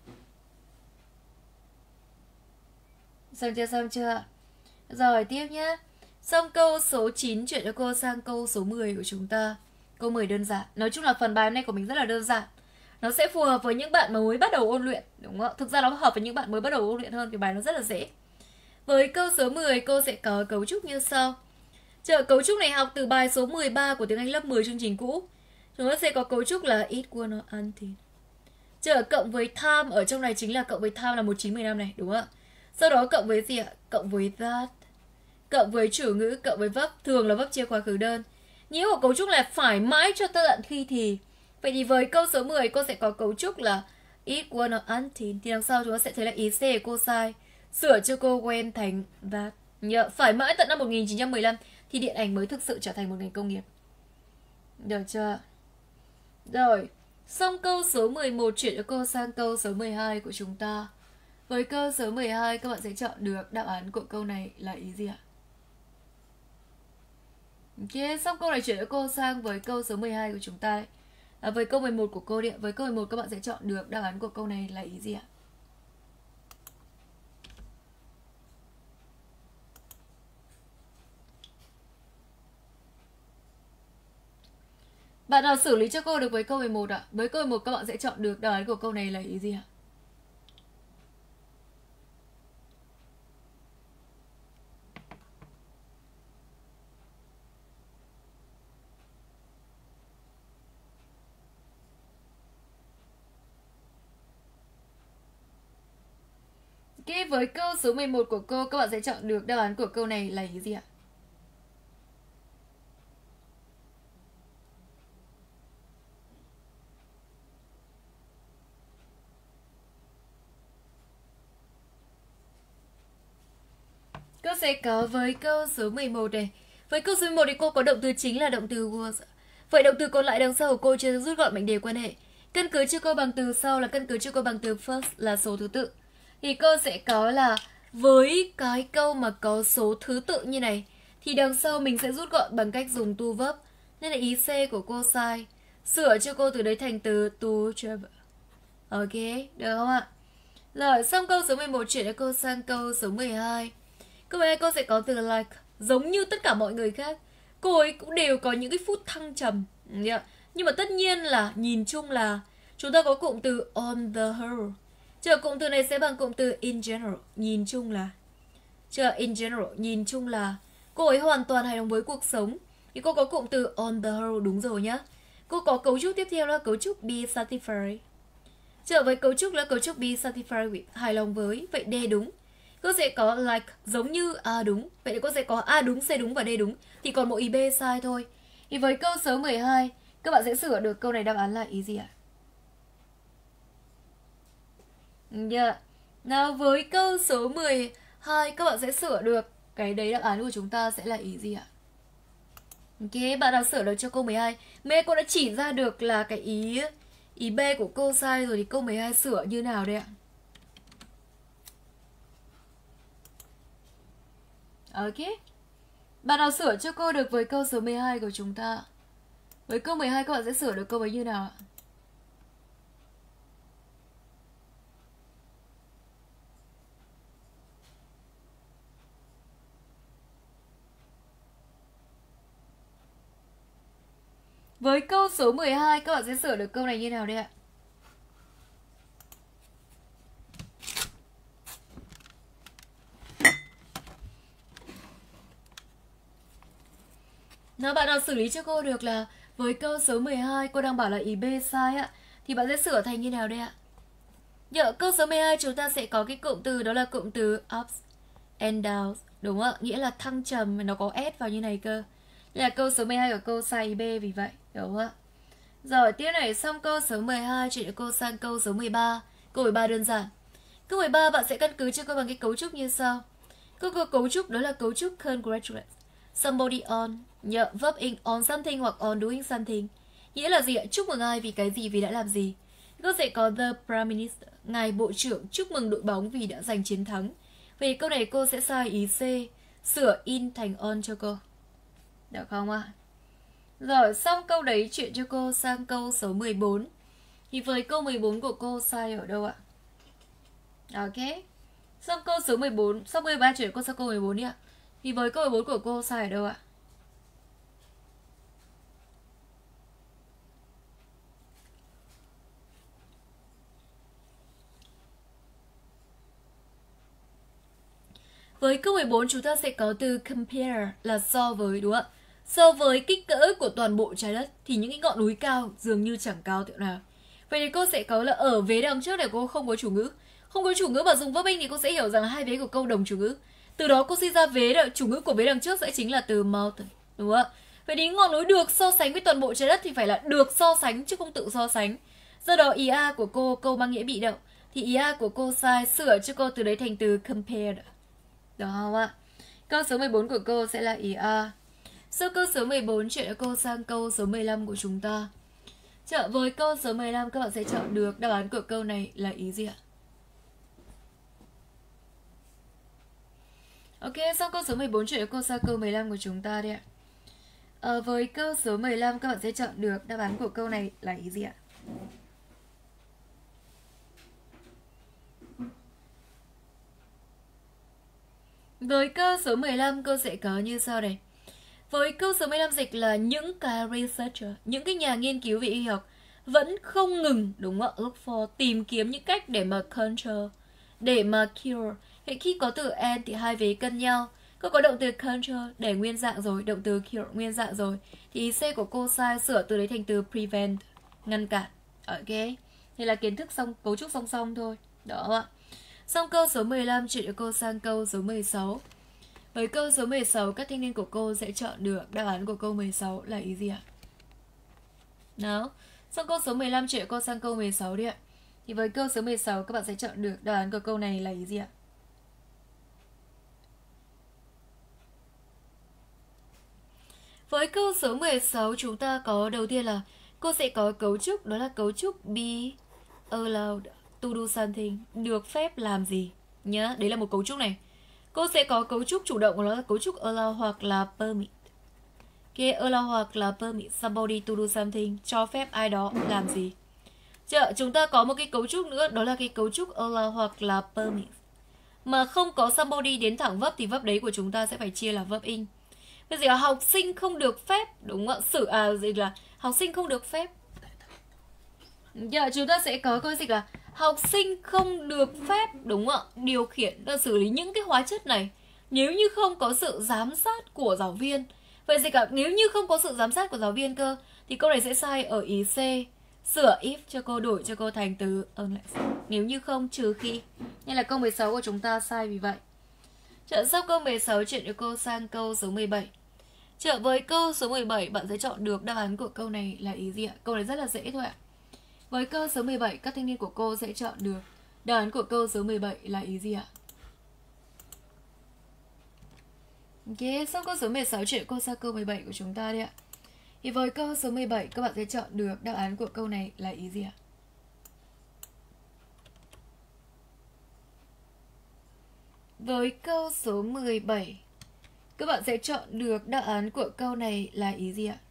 Xong chưa? Rồi tiếp nhé. Xong câu số 9 chuyển cho cô sang câu số 10 của chúng ta. Câu 10 đơn giản. Nói chung là phần bài hôm nay của mình rất là đơn giản. Nó sẽ phù hợp với những bạn mà mới bắt đầu ôn luyện, đúng không? Thực ra nó hợp với những bạn mới bắt đầu ôn luyện hơn vì bài nó rất là dễ. Với câu số 10 cô sẽ có cấu trúc như sau. Cấu trúc này học từ bài số 13 của tiếng Anh lớp 10 chương trình cũ. Chúng ta sẽ có cấu trúc là it, were, not, until. Cộng với time ở trong này chính là cộng với time là 1915 này, đúng không ạ? Sau đó cộng với gì ạ? Cộng với that. Cộng với chủ ngữ, cộng với verb, thường là verb chia quá khứ đơn. Nghĩa của cấu trúc là phải mãi cho tới tận khi thì. Vậy thì với câu số 10 cô sẽ có cấu trúc là it, were, not, until. Thì đằng sau chúng ta sẽ thấy là ý C của cô sai. Sửa cho cô when thành that. Nhớ, phải mãi tận năm 1915 thì điện ảnh mới thực sự trở thành một ngành công nghiệp. Được chưa? Rồi, xong câu số 11 chuyển cho cô sang câu số 12 của chúng ta. Với câu số 12 các bạn sẽ chọn được đáp án của câu này là ý gì ạ? Ok, xong câu này chuyển cho cô sang với câu số 12 của chúng ta. Với câu 11 của cô đi. Với câu 11 các bạn sẽ chọn được đáp án của câu này là ý gì ạ? Bạn nào xử lý cho cô được với câu 11 ạ? Với câu 11 các bạn sẽ chọn được đáp án của câu này là ý gì ạ? Ok, với câu số 11 của cô các bạn sẽ chọn được đáp án của câu này là ý gì ạ? Cô sẽ có với câu số 11 này. Với câu số 11 thì cô có động từ chính là động từ was. Vậy động từ còn lại đằng sau của cô chưa rút gọn mệnh đề quan hệ. Căn cứ cho cô bằng từ sau là căn cứ cho cô bằng từ first là số thứ tự. Thì cô sẽ có là với cái câu mà có số thứ tự như này thì đằng sau mình sẽ rút gọn bằng cách dùng to verb. Nên là ý C của cô sai. Sửa cho cô từ đấy thành từ to travel. Ok, được không ạ? Rồi, xong câu số 11 chuyển cho cô sang câu số 12. Câu 12 cô sẽ có từ like. Giống như tất cả mọi người khác, cô ấy cũng đều có những cái phút thăng trầm. Nhưng mà tất nhiên là nhìn chung là chúng ta có cụm từ on the whole. Chờ cụm từ này sẽ bằng cụm từ in general. Nhìn chung là. Chờ in general, nhìn chung là cô ấy hoàn toàn hài lòng với cuộc sống. Thì cô có cụm từ on the whole đúng rồi nhá. Cô có cấu trúc tiếp theo là cấu trúc be satisfied. Trở với cấu trúc là cấu trúc be satisfied with, hài lòng với. Vậy D đúng. Cô sẽ có like giống như A đúng. Vậy thì cô sẽ có A đúng, C đúng và D đúng. Thì còn một ý B sai thôi. Thì với câu số 12, các bạn sẽ sửa được câu này đáp án là ý gì ạ? Yeah. Nào với câu số 12, các bạn sẽ sửa được cái đấy đáp án của chúng ta sẽ là ý gì ạ? Ok, bạn nào sửa được cho câu 12. Mẹ cô đã chỉ ra được là cái ý B của cô sai rồi thì câu 12 sửa như nào đây ạ? Ok. Bạn nào sửa cho cô được với câu số 12 của chúng ta? Với câu 12 các bạn sẽ sửa được câu ấy như nào ạ? Với câu số 12 các bạn sẽ sửa được câu này như nào đây ạ? Nào bạn nào xử lý cho cô được là với câu số 12 cô đang bảo là ý B sai ạ, thì bạn sẽ sửa thành như nào đây ạ? Giờ câu số 12 chúng ta sẽ có cái cụm từ đó là cụm từ ups and downs, đúng không ạ? Nghĩa là thăng trầm, nó có S vào như này cơ. Đây là câu số 12 của cô sai ý B vì vậy, đúng không ạ? Rồi tiếp này, xong câu số 12 chuyển cô sang câu số 13. Câu 13 đơn giản. Câu 13 bạn sẽ căn cứ cho cô bằng cái cấu trúc như sau. Câu cấu trúc đó là cấu trúc congratulate somebody on, verb in on something hoặc on doing something. Nghĩa là gì ạ? Chúc mừng ai vì cái gì, vì đã làm gì. Câu sẽ có the prime minister, ngài bộ trưởng chúc mừng đội bóng vì đã giành chiến thắng. Vậy câu này cô sẽ sai ý C, sửa in thành on cho cô. Được không ạ? Rồi, xong câu đấy chuyển cho cô sang câu số 14. Thì với câu 14 của cô sai ở đâu ạ? Ok. Xong câu số 14, xong 13 chuyển cô sang câu 14 đi ạ. Thì với câu 14 của cô sai ở đâu ạ? Với câu 14 chúng ta sẽ có từ compare là so với, đúng không ạ? So với kích cỡ của toàn bộ trái đất thì những cái ngọn núi cao dường như chẳng cao tiểu nào. Vậy thì cô sẽ có là ở vế đằng trước để cô không có chủ ngữ. Không có chủ ngữ mà dùng verb in thì cô sẽ hiểu rằng là hai vế của câu đồng chủ ngữ. Từ đó cô suy ra chủ ngữ của vế đằng trước sẽ chính là từ mountain, đúng không ạ? Vậy thì ngọn núi được so sánh với toàn bộ trái đất thì phải là được so sánh chứ không tự so sánh. Do đó ý A của câu mang nghĩa bị động. Thì ý A của cô sai, sửa cho cô từ đấy thành từ compared. Được không ạ? Câu số 14 của cô sẽ là ý A. Sau câu số 14 chuyển cô sang câu số 15 của chúng ta. Với câu số 15 các bạn sẽ chọn được đáp án của câu này là ý gì ạ? Ok, xong câu số 14 chuyển cô sang câu 15 của chúng ta đi ạ. Với câu số 15 các bạn sẽ chọn được đáp án của câu này là ý gì ạ? Với câu số 15 cô sẽ có như sau này. Với câu số 15 dịch là những cái researcher, những cái nhà nghiên cứu về y học vẫn không ngừng, đúng không ạ, look for, tìm kiếm những cách để mà control, để mà cure. Vậy khi có từ and thì hai vế cân nhau. Cô có động từ control để nguyên dạng rồi, động từ cure nguyên dạng rồi. Thì ý C của cô sai, sửa từ đấy thành từ prevent, ngăn cản. Ok, thì là kiến thức cấu trúc song song thôi. Đó ạ. Xong câu số 15 chuyển cô sang câu số 16. Với câu số 16, các thanh niên của cô sẽ chọn được đáp án của câu 16 là ý gì ạ? Nào, xong câu số 15 chuyển cô sang câu 16 đi ạ. Thì với câu số 16 các bạn sẽ chọn được đáp án của câu này là ý gì ạ? Với câu số 16 chúng ta có đầu tiên là cô sẽ có cấu trúc, đó là cấu trúc be allowed to do something, được phép làm gì nhá. Đấy là một cấu trúc này. Cô sẽ có cấu trúc chủ động của nó là cấu trúc allow hoặc là permit. Allow hoặc là permit somebody to do something, cho phép ai đó làm gì. Chúng ta có một cái cấu trúc nữa, đó là cái cấu trúc allow hoặc là permit. Mà không có somebody đến thẳng verb thì verb đấy của chúng ta sẽ phải chia là verb in. Cái gì là học sinh không được phép, đúng không ạ? Gì là học sinh không được phép. Chúng ta sẽ có câu dịch là học sinh không được phép, đúng không ạ? Điều khiển và xử lý những cái hóa chất này nếu như không có sự giám sát của giáo viên. Vậy dịch là nếu như không có sự giám sát của giáo viên cơ thì câu này sẽ sai ở ý C. Sửa if cho cô, đổi cho cô thành từ unless. Nếu như không, trừ khi. Nên là câu 16 của chúng ta sai vì vậy. Sau câu 16 chuyển cho cô sang câu số 17. Với câu số 17 bạn sẽ chọn được đáp án của câu này là ý gì ạ? Câu này rất là dễ thôi ạ. Với câu số 17 các thanh niên của cô sẽ chọn được đáp án của câu số 17 là ý gì ạ? Ok, sau câu số 16 chuyển cô sang câu 17 của chúng ta đi ạ. Thì với câu số 17 các bạn sẽ chọn được đáp án của câu này là ý gì ạ? Với câu số 17 các bạn sẽ chọn được đáp án của câu này là ý gì ạ?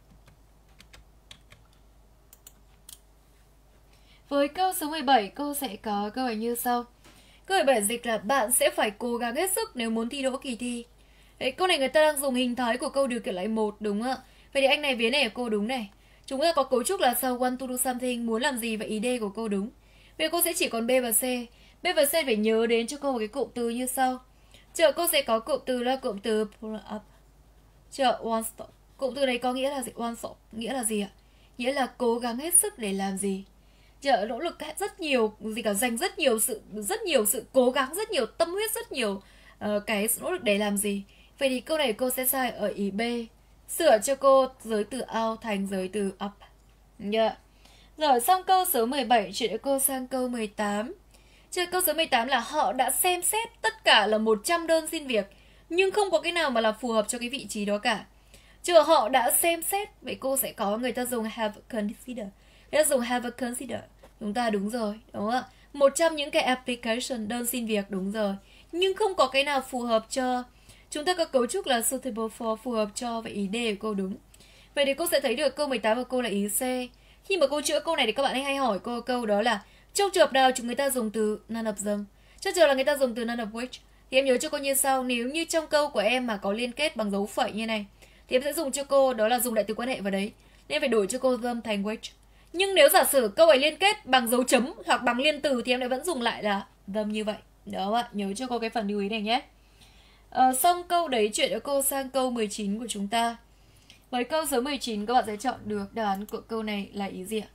Với câu số 17 cô sẽ có câu hỏi như sau. Câu 17 dịch là bạn sẽ phải cố gắng hết sức nếu muốn thi đỗ kỳ thi. Đấy, câu này người ta đang dùng hình thái của câu điều kiện lại 1, đúng không ạ? Vậy thì anh này vế này của cô đúng này. Chúng ta có cấu trúc là sau want to do something, muốn làm gì, và ý D của cô đúng. Vậy cô sẽ chỉ còn B và C. B và C phải nhớ đến cho cô một cái cụm từ như sau. Cô sẽ có cụm từ là cụm từ pull up. One stop. Cụm từ này có nghĩa là gì? One stop nghĩa là gì ạ? Nghĩa là cố gắng hết sức để làm gì? Nỗ lực rất nhiều, gì cả, dành rất nhiều sự cố gắng, rất nhiều tâm huyết, rất nhiều cái nỗ lực để làm gì. Vậy thì câu này cô sẽ sai ở ý B. Sửa cho cô giới từ out thành giới từ up. Rồi xong câu số 17 chuyển cho cô sang câu 18. Câu số 18 là họ đã xem xét tất cả là 100 đơn xin việc, nhưng không có cái nào mà là phù hợp cho cái vị trí đó cả. Họ đã xem xét, vậy cô sẽ có người ta dùng have considered. Người ta dùng have considered. Chúng ta đúng rồi, đúng không ạ? 100 những cái application, đơn xin việc, đúng rồi. Nhưng không có cái nào phù hợp cho. Chúng ta có cấu trúc là suitable for, phù hợp cho, và ý D của cô đúng. Vậy thì cô sẽ thấy được câu 18 của cô là ý C. Khi mà cô chữa câu này thì các bạn hay hỏi cô câu đó là trong trường hợp nào chúng người ta dùng từ none of them. Trong trường là người ta dùng từ none of which. Thì em nhớ cho cô như sau. Nếu như trong câu của em mà có liên kết bằng dấu phẩy như này thì em sẽ dùng cho cô đó là dùng đại từ quan hệ vào đấy. Nên phải đổi cho cô them thành which. Nhưng nếu giả sử câu ấy liên kết bằng dấu chấm hoặc bằng liên từ thì em lại vẫn dùng lại là them như vậy. Đó ạ, nhớ cho cô cái phần lưu ý này nhé. Xong câu đấy chuyển cho cô sang câu 19 của chúng ta. Với câu số 19 các bạn sẽ chọn được đáp án của câu này là ý gì ạ?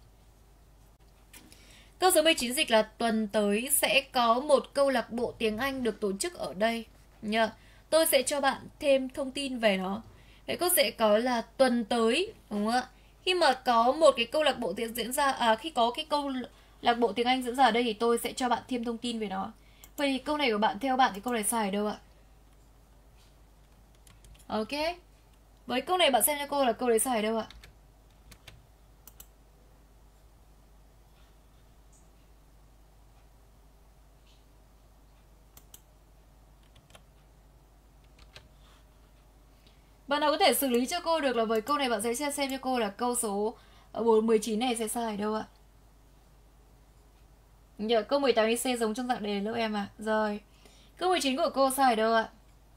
Câu số 19 dịch là tuần tới sẽ có một câu lạc bộ tiếng Anh được tổ chức ở đây. Tôi sẽ cho bạn thêm thông tin về nó. Vậy cô sẽ có là tuần tới, đúng không ạ? Khi mà có một cái câu lạc bộ tiếng diễn ra, khi có cái câu lạc bộ tiếng Anh diễn ra ở đây thì tôi sẽ cho bạn thêm thông tin về nó. Vậy thì câu này của bạn, theo bạn thì câu này sai ở đâu ạ? Ok. Với câu này bạn xem cho cô là câu đấy sai ở đâu ạ? Bạn nào có thể xử lý cho cô được là với câu này bạn sẽ xem cho cô là câu số 19 này sẽ sai ở đâu ạ? Câu 18 đi C giống trong dạng đề lớp em à? Rồi. Câu 19 của cô sai ở đâu ạ?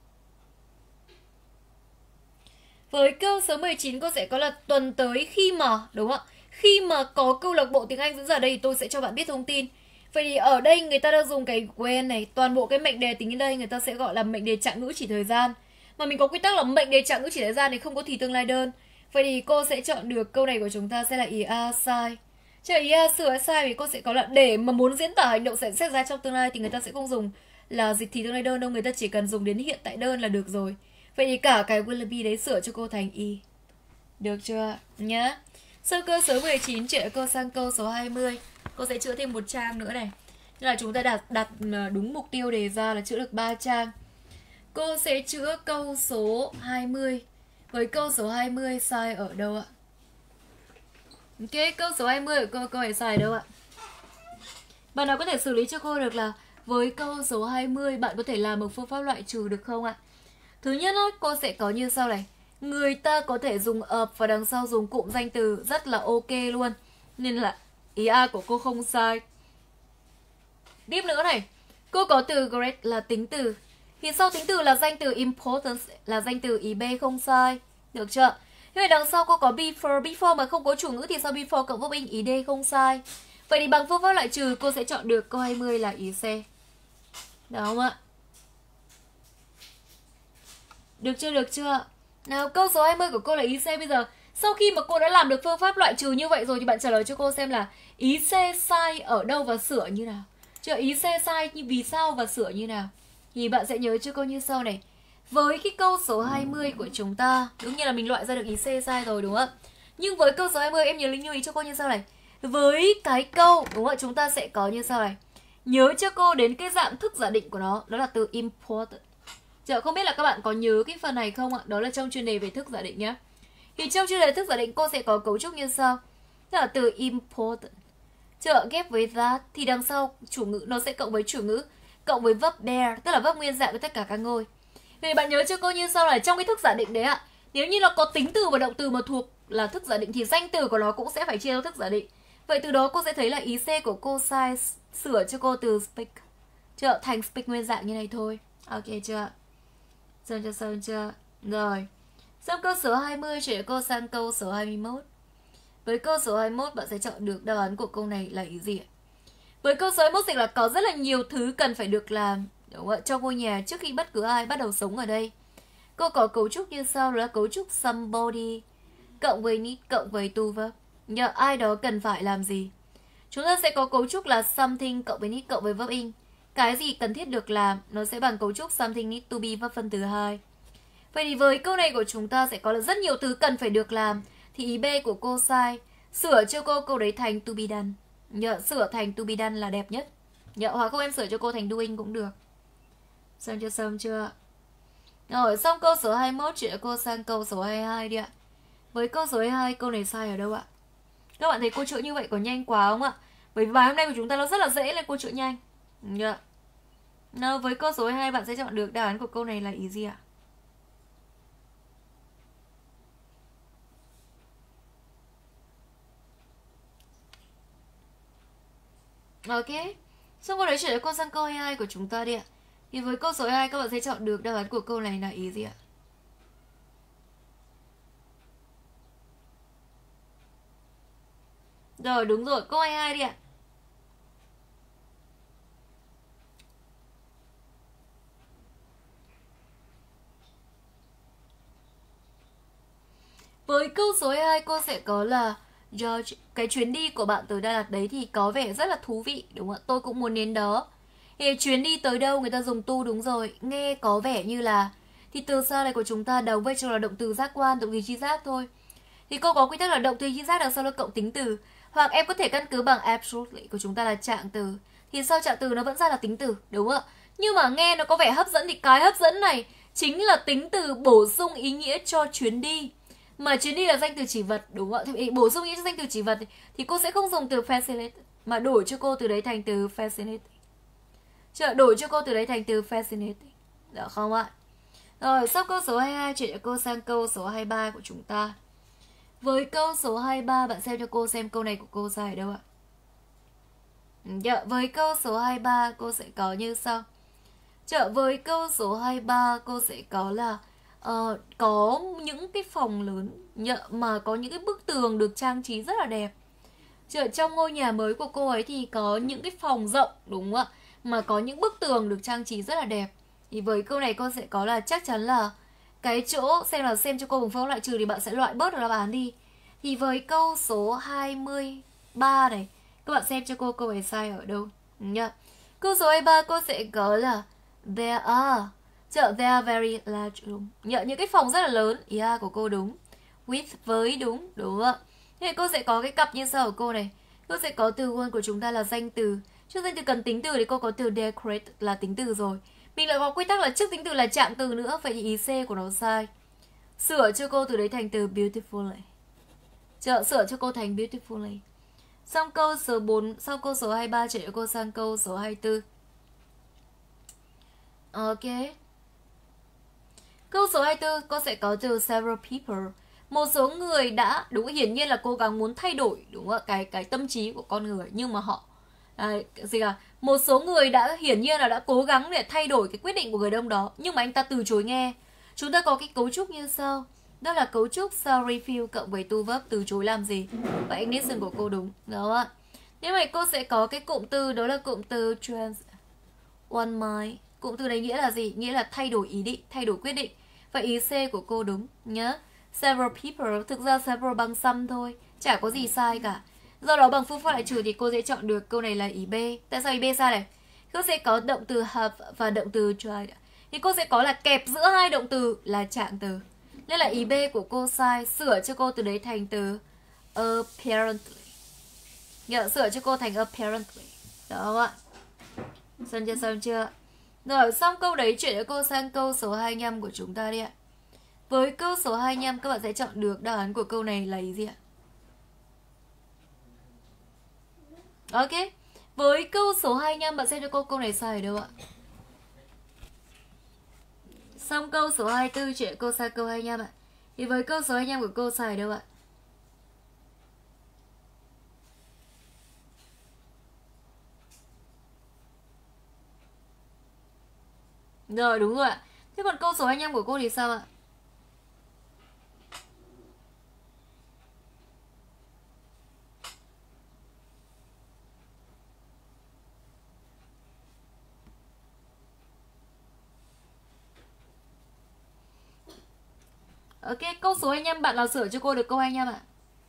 Với câu số 19 cô sẽ có là tuần tới khi mà, đúng không ạ? Khi mà có câu lạc bộ tiếng Anh diễn ra ở đây thì tôi sẽ cho bạn biết thông tin. Vậy thì ở đây người ta đã dùng cái when này, toàn bộ cái mệnh đề tính đến đây người ta sẽ gọi là mệnh đề trạng ngữ chỉ thời gian. Mà mình có quy tắc là mệnh đề trạng ngữ chỉ thời gian thì không có thì tương lai đơn. Vậy thì cô sẽ chọn được câu này của chúng ta sẽ là ý A sai. Ý A sửa sai thì cô sẽ có là để mà muốn diễn tả hành động sẽ xảy ra trong tương lai thì người ta sẽ không dùng là dịch thì tương lai đơn đâu, người ta chỉ cần dùng đến hiện tại đơn là được rồi. Vậy thì cả cái will be đấy sửa cho cô thành y. Được chưa? Nhá. Sau câu số 19 chuyển cô sang câu số 20. Cô sẽ chữa thêm một trang nữa này. Nên là chúng ta đặt đúng mục tiêu đề ra là chữa được 3 trang. Cô sẽ chữa câu số 20. Với câu số 20 sai ở đâu ạ? Ok, câu số 20 của cô ấy sai ở đâu ạ? Bạn nào có thể xử lý cho cô được là với câu số 20 bạn có thể làm một phương pháp loại trừ được không ạ? Thứ nhất cô sẽ có như sau này. Người ta có thể dùng up và đằng sau dùng cụm danh từ rất là ok luôn. Nên là Ý A của cô không sai. Tiếp nữa này, cô có từ great là tính từ, thì sau tính từ là danh từ important là danh từ, ý B không sai. Được chưa? Thế vậy đằng sau cô có before mà không có chủ ngữ thì sau before cộng verb in, ý D không sai. Vậy thì bằng phương pháp loại trừ cô sẽ chọn được câu 20 là ý C. Được không ạ? Được chưa? Được chưa? Nào, câu số 20 của cô là ý C. Bây giờ sau khi mà cô đã làm được phương pháp loại trừ như vậy rồi thì bạn trả lời cho cô xem là ý C sai ở đâu và sửa như nào. Chưa, ý C sai vì sao và sửa như nào. Thì bạn sẽ nhớ cho cô như sau này. Với cái câu số 20 của chúng ta, đúng như là mình loại ra được ý C sai rồi đúng không ạ? Nhưng với câu số 20 em nhớ lưu ý cho cô như sau này. Với cái câu, đúng không ạ? Chúng ta sẽ có như sau này. Nhớ cho cô đến cái dạng thức giả định của nó, đó là từ important. Giờ không biết là các bạn có nhớ cái phần này không ạ? Đó là trong chuyên đề về thức giả định nhé. Thì trong chuyên đề thức giả định cô sẽ có cấu trúc như sau. Đó là từ important trợ ghép với that thì đằng sau chủ ngữ nó sẽ cộng với chủ ngữ cộng với verb bear, tức là verb nguyên dạng với tất cả các ngôi. Thì bạn nhớ cho cô như sau là trong cái thức giả định đấy ạ, nếu như nó có tính từ và động từ mà thuộc là thức giả định thì danh từ của nó cũng sẽ phải chia theo thức giả định. Vậy từ đó cô sẽ thấy là ý C của cô sai, sửa cho cô từ speak trở thành speak nguyên dạng như này thôi. Ok chưa? Sơn chưa? Rồi. Xong câu số 20 chuyển cô sang câu số 21. Với câu số 21 bạn sẽ chọn được đáp án của câu này là ý gì ạ? Với câu số 21 dịch là có rất là nhiều thứ cần phải được làm đúng không? Trong ngôi nhà trước khi bất cứ ai bắt đầu sống ở đây. Cô có cấu trúc như sau, đó là cấu trúc somebody cộng với need cộng với to verb. Nhờ ai đó cần phải làm gì. Chúng ta sẽ có cấu trúc là something cộng với need cộng với verb in. Cái gì cần thiết được làm nó sẽ bằng cấu trúc something need to be verb phân từ 2. Vậy thì với câu này của chúng ta sẽ có là rất nhiều thứ cần phải được làm. Thì ý B của cô sai. Sửa cho cô câu đấy thành to be done. Nhờ, sửa thành to be done là đẹp nhất. Nhờ, hoặc không em sửa cho cô thành doing cũng được. Xong chưa? Rồi, xong câu số 21 chuyển cô sang câu số 22 đi ạ. Với câu số 22 câu này sai ở đâu ạ? Các bạn thấy cô chữa như vậy có nhanh quá không ạ? Bởi vì bài hôm nay của chúng ta nó rất là dễ nên cô chữa nhanh. Nhờ. Nào, với câu số 22 bạn sẽ chọn được đáp án của câu này là ý gì ạ? Ok. Xong câu đấy chuyển cô sang câu 22 của chúng ta đi ạ. Thì với câu số 22 các bạn sẽ chọn được đáp án của câu này là ý gì ạ? Rồi đúng rồi, câu 22 đi ạ. Với câu số 22 cô sẽ có là George, cái chuyến đi của bạn tới Đà Lạt đấy thì có vẻ rất là thú vị đúng không ạ? Tôi cũng muốn đến đó. Thì chuyến đi tới đâu người ta dùng to đúng rồi. Nghe có vẻ như là thì từ sau này của chúng ta đóng vai trò là động từ giác quan, động từ tri giác thôi. Thì cô có quy tắc là động từ tri giác đằng sau là cộng tính từ. Hoặc em có thể căn cứ bằng absolutely của chúng ta là trạng từ. Thì sau trạng từ nó vẫn ra là tính từ đúng không ạ? Nhưng mà nghe nó có vẻ hấp dẫn thì cái hấp dẫn này chính là tính từ bổ sung ý nghĩa cho chuyến đi. Mà chuyến đi là danh từ chỉ vật đúng không ạ? Thì bổ sung ý cho danh từ chỉ vật thì cô sẽ không dùng từ fascinate mà đổi cho cô từ đấy thành từ fascinating. Đổi cho cô từ đấy thành từ fascinating. Được không ạ? Rồi, sau câu số 22 chuyển cho cô sang câu số 23 của chúng ta. Với câu số 23 bạn xem cho cô xem câu này của cô sai ở đâu ạ? Với câu số 23 cô sẽ có như sau. Với câu số 23 cô sẽ có là có những cái phòng lớn mà có những cái bức tường được trang trí rất là đẹp. Trong ngôi nhà mới của cô ấy thì có những cái phòng rộng đúng không ạ? Mà có những bức tường được trang trí rất là đẹp. Thì với câu này cô sẽ có là chắc chắn là cái chỗ xem cho cô bằng phương loại trừ thì bạn sẽ loại bớt đáp án đi. Thì với câu số 23 này, các bạn xem cho cô câu ấy sai ở đâu nhá. Câu số 23 cô sẽ có là there are very large room. Những cái phòng rất là lớn. Ý A của cô đúng. With với đúng không ạ? Thế cô sẽ có cái cặp như sau của cô này. Cô sẽ có từ word của chúng ta là danh từ. Trước danh từ cần tính từ thì cô có từ decorate là tính từ rồi. Mình lại có quy tắc là trước tính từ là trạng từ nữa. Vậy thì ý C của nó sai. Sửa cho cô từ đấy thành từ beautifully. Sửa cho cô thành beautifully. Xong câu số 4, sau câu số 23 chuyển cho cô sang câu số 24. Ok. Câu số 24 cô sẽ có từ several people. Một số người đã, đúng, hiển nhiên là cố gắng muốn thay đổi, đúng không ạ, cái tâm trí của con người, nhưng mà họ một số người đã hiển nhiên là đã cố gắng để thay đổi cái quyết định của người đàn ông đó, nhưng mà anh ta từ chối nghe. Chúng ta có cái cấu trúc như sau, đó là cấu trúc sau refuse cộng với to verb, từ chối làm gì, và ignition của cô đúng, đúng không ạ? Nếu vậy cô sẽ có cái cụm từ, đó là cụm từ trans one mind. Cụm từ đấy nghĩa là gì? Nghĩa là thay đổi ý định, thay đổi quyết định. Và ý C của cô đúng nhớ. Several people, thực ra several bằng some thôi, chả có gì sai cả. Do đó bằng phương pháp loại trừ thì cô sẽ chọn được câu này là ý B. Tại sao ý B sai này? Cô sẽ có động từ have và động từ try. Thì cô sẽ có là kẹp giữa hai động từ là trạng từ. Nên là ý B của cô sai. Sửa cho cô từ đấy thành từ apparently. Sửa cho cô thành apparently. Được không ạ? Xong chưa? Rồi, xong câu đấy, chuyển cho cô sang câu số 25 của chúng ta đi ạ. Với câu số 25 các bạn sẽ chọn được đáp án của câu này là ý gì ạ? Ok. Với câu số 25 bạn xem cho cô câu này sai ở đâu ạ? Xong câu số 24 chuyển cô sang câu 25 ạ. Thì với câu số 25 của cô sai ở đâu ạ? Rồi, đúng rồi ạ. Thế còn câu số 25 của cô thì sao ạ? Ok, câu số 25 bạn nào sửa cho cô được câu 25 ạ?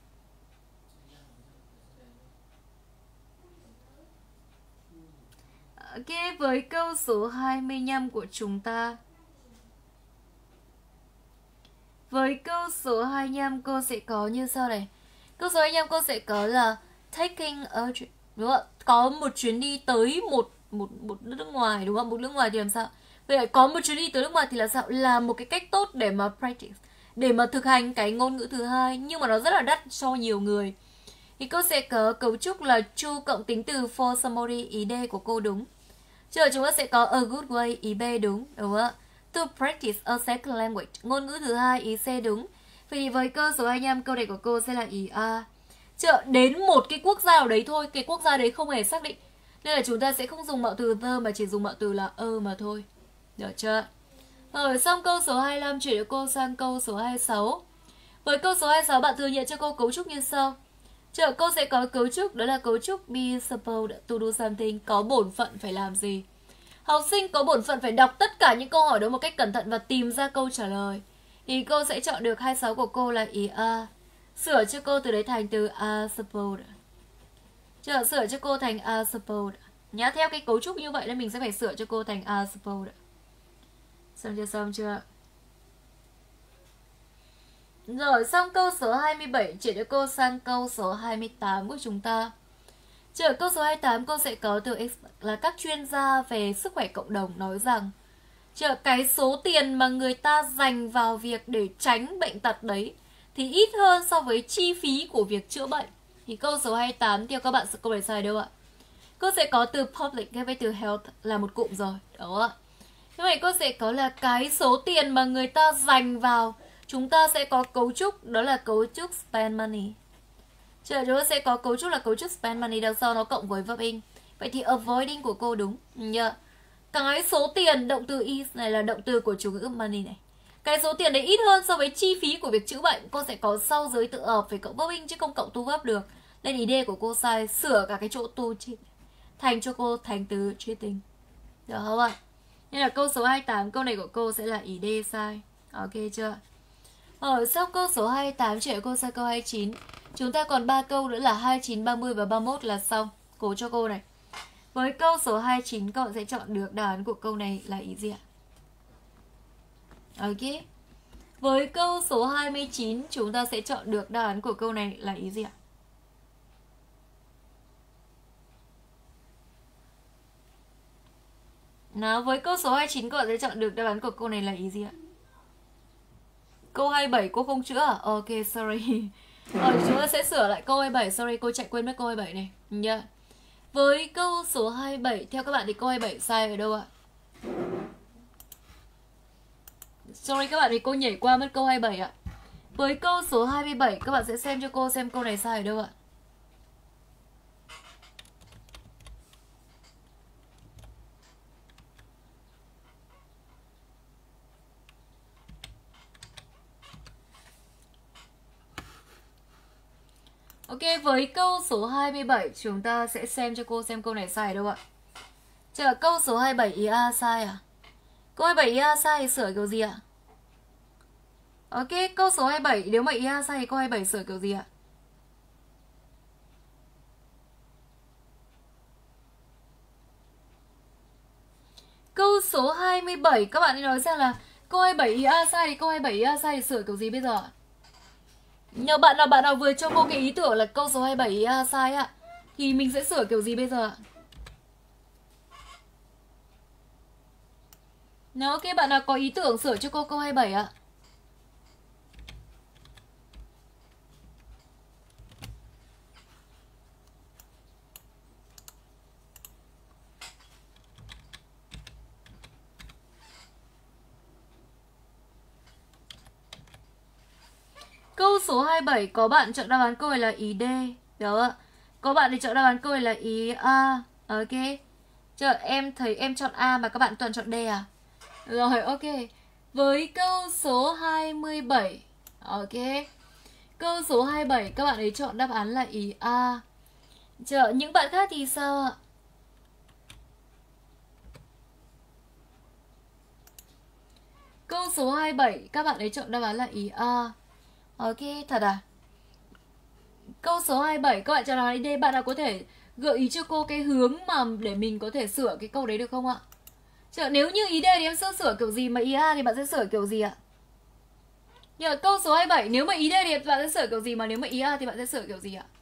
Ok, với câu số 25 của chúng ta. Với câu số 25 cô sẽ có như sau này. Câu số 25 cô sẽ có là taking a trip, đúng không ạ? Có một chuyến đi tới một nước ngoài, đúng không? Một nước ngoài thì làm sao? Vậy là có một chuyến đi tới nước ngoài thì là sao? Là một cái cách tốt để mà practice, để mà thực hành cái ngôn ngữ thứ hai, nhưng mà nó rất là đắt cho nhiều người. Thì cô sẽ có cấu trúc là to cộng tính từ for somebody, ý D của cô đúng. Chờ chúng ta sẽ có a good way, ý B đúng, đúng không ạ? To practice a second language, ngôn ngữ thứ hai, ý C đúng. Vậy thì với câu số 25 câu này của cô sẽ là ý A. Đến một cái quốc gia nào đấy thôi, cái quốc gia đấy không hề xác định, nên là chúng ta sẽ không dùng mạo từ the mà chỉ dùng mạo từ là mà thôi. Được chưa? Rồi, xong câu số 25 chuyển cho cô sang câu số 26. Với câu số 26 bạn thừa nhận cho cô cấu trúc như sau. Cô sẽ có cấu trúc, đó là cấu trúc be supposed to do something, có bổn phận phải làm gì. Học sinh có bổn phận phải đọc tất cả những câu hỏi đó một cách cẩn thận và tìm ra câu trả lời. Thì cô sẽ chọn được 26 của cô là ý A. Sửa cho cô từ đấy thành từ are supposed. Sửa cho cô thành are supposed nhá. Theo cái cấu trúc như vậy nên mình sẽ phải sửa cho cô thành are supposed. Xong chưa? Rồi, xong câu số 27 chuyển cho cô sang câu số 28 của chúng ta. Câu số 28 cô sẽ có từ là các chuyên gia về sức khỏe cộng đồng nói rằng cái số tiền mà người ta dành vào việc để tránh bệnh tật đấy thì ít hơn so với chi phí của việc chữa bệnh. Thì câu số 28 theo các bạn câu này sai đâu ạ? Cô sẽ có từ public ghép với từ health là một cụm rồi, đúng không ạ? Như vậy cô sẽ có là cái số tiền mà người ta dành vào, chúng ta sẽ có cấu trúc, đó là cấu trúc spend money. Chúng ta sẽ có cấu trúc là cấu trúc spend money, đằng sau nó cộng với verb in. Vậy thì avoiding của cô đúng. Cái số tiền, động từ is này là động từ của chủ ngữ money này. Cái số tiền đấy ít hơn so với chi phí của việc chữa bệnh, cô sẽ có sau giới tự hợp phải cộng verb in chứ không cộng to verb được. Nên ý D của cô sai, sửa cả cái chỗ to thành cho cô thành từ treating. Được không ạ? Nên là câu số 28, câu này của cô sẽ là ý D sai. Ok chưa? Rồi, sau câu số 28 chuyển cô sang câu 29. Chúng ta còn 3 câu nữa là 29, 30 và 31 là xong. Cố cho cô này. Với câu số 29 cậu sẽ chọn được đáp án của câu này là ý gì ạ? Ok. Với câu số 29 chúng ta sẽ chọn được đáp án của câu này là ý gì ạ? Nào, với câu số 29 cậu sẽ chọn được đáp án của câu này là ý gì ạ? Câu 27 cô không chữa à? Ok, sorry. Rồi, chúng ta sẽ sửa lại câu 27. Sorry, cô chạy quên mất câu 27 này. Yeah. Với câu số 27, theo các bạn thì câu 27 sai ở đâu ạ? Sorry các bạn, thì cô nhảy qua mất câu 27 ạ. Với câu số 27, các bạn sẽ xem cho cô xem câu này sai ở đâu ạ? Ok, với câu số 27 chúng ta sẽ xem cho cô xem câu này sai ở đâu ạ? Chờ câu số 27 ý A sai à? Câu 27 ý A sai thì sửa kiểu gì ạ? Ok, câu số 27 nếu mà ý A sai thì câu 27 sửa kiểu gì ạ? Câu số 27 các bạn nói xem là câu 27 ý A sai thì câu 27 ý A sai thì sửa kiểu gì bây giờ ạ? Nhờ bạn nào vừa cho cô cái ý tưởng là câu số 27 ý A sai ạ, thì mình sẽ sửa kiểu gì bây giờ ạ? Nào, ok, bạn nào có ý tưởng sửa cho cô câu 27 ạ? Câu số 27 có bạn chọn đáp án câu này là ý D. Được ạ. Có bạn thì chọn đáp án câu này là ý A. Ok. Chờ em thấy em chọn A mà các bạn toàn chọn D à? Rồi, ok. Với câu số 27. Ok. Câu số 27 các bạn ấy chọn đáp án là ý A. Chờ những bạn khác thì sao ạ? Câu số 27 các bạn ấy chọn đáp án là ý A. Ok, thật à? Câu số 27 các bạn chọn đáp án ý D. Bạn nào có thể gợi ý cho cô cái hướng mà để mình có thể sửa cái câu đấy được không ạ? Chờ nếu như ý D thì em sẽ sửa kiểu gì, mà ý A thì bạn sẽ sửa kiểu gì ạ? Nhờ câu số 27 nếu mà ý D thì bạn sẽ sửa kiểu gì, mà nếu mà ý A thì bạn sẽ sửa kiểu gì ạ?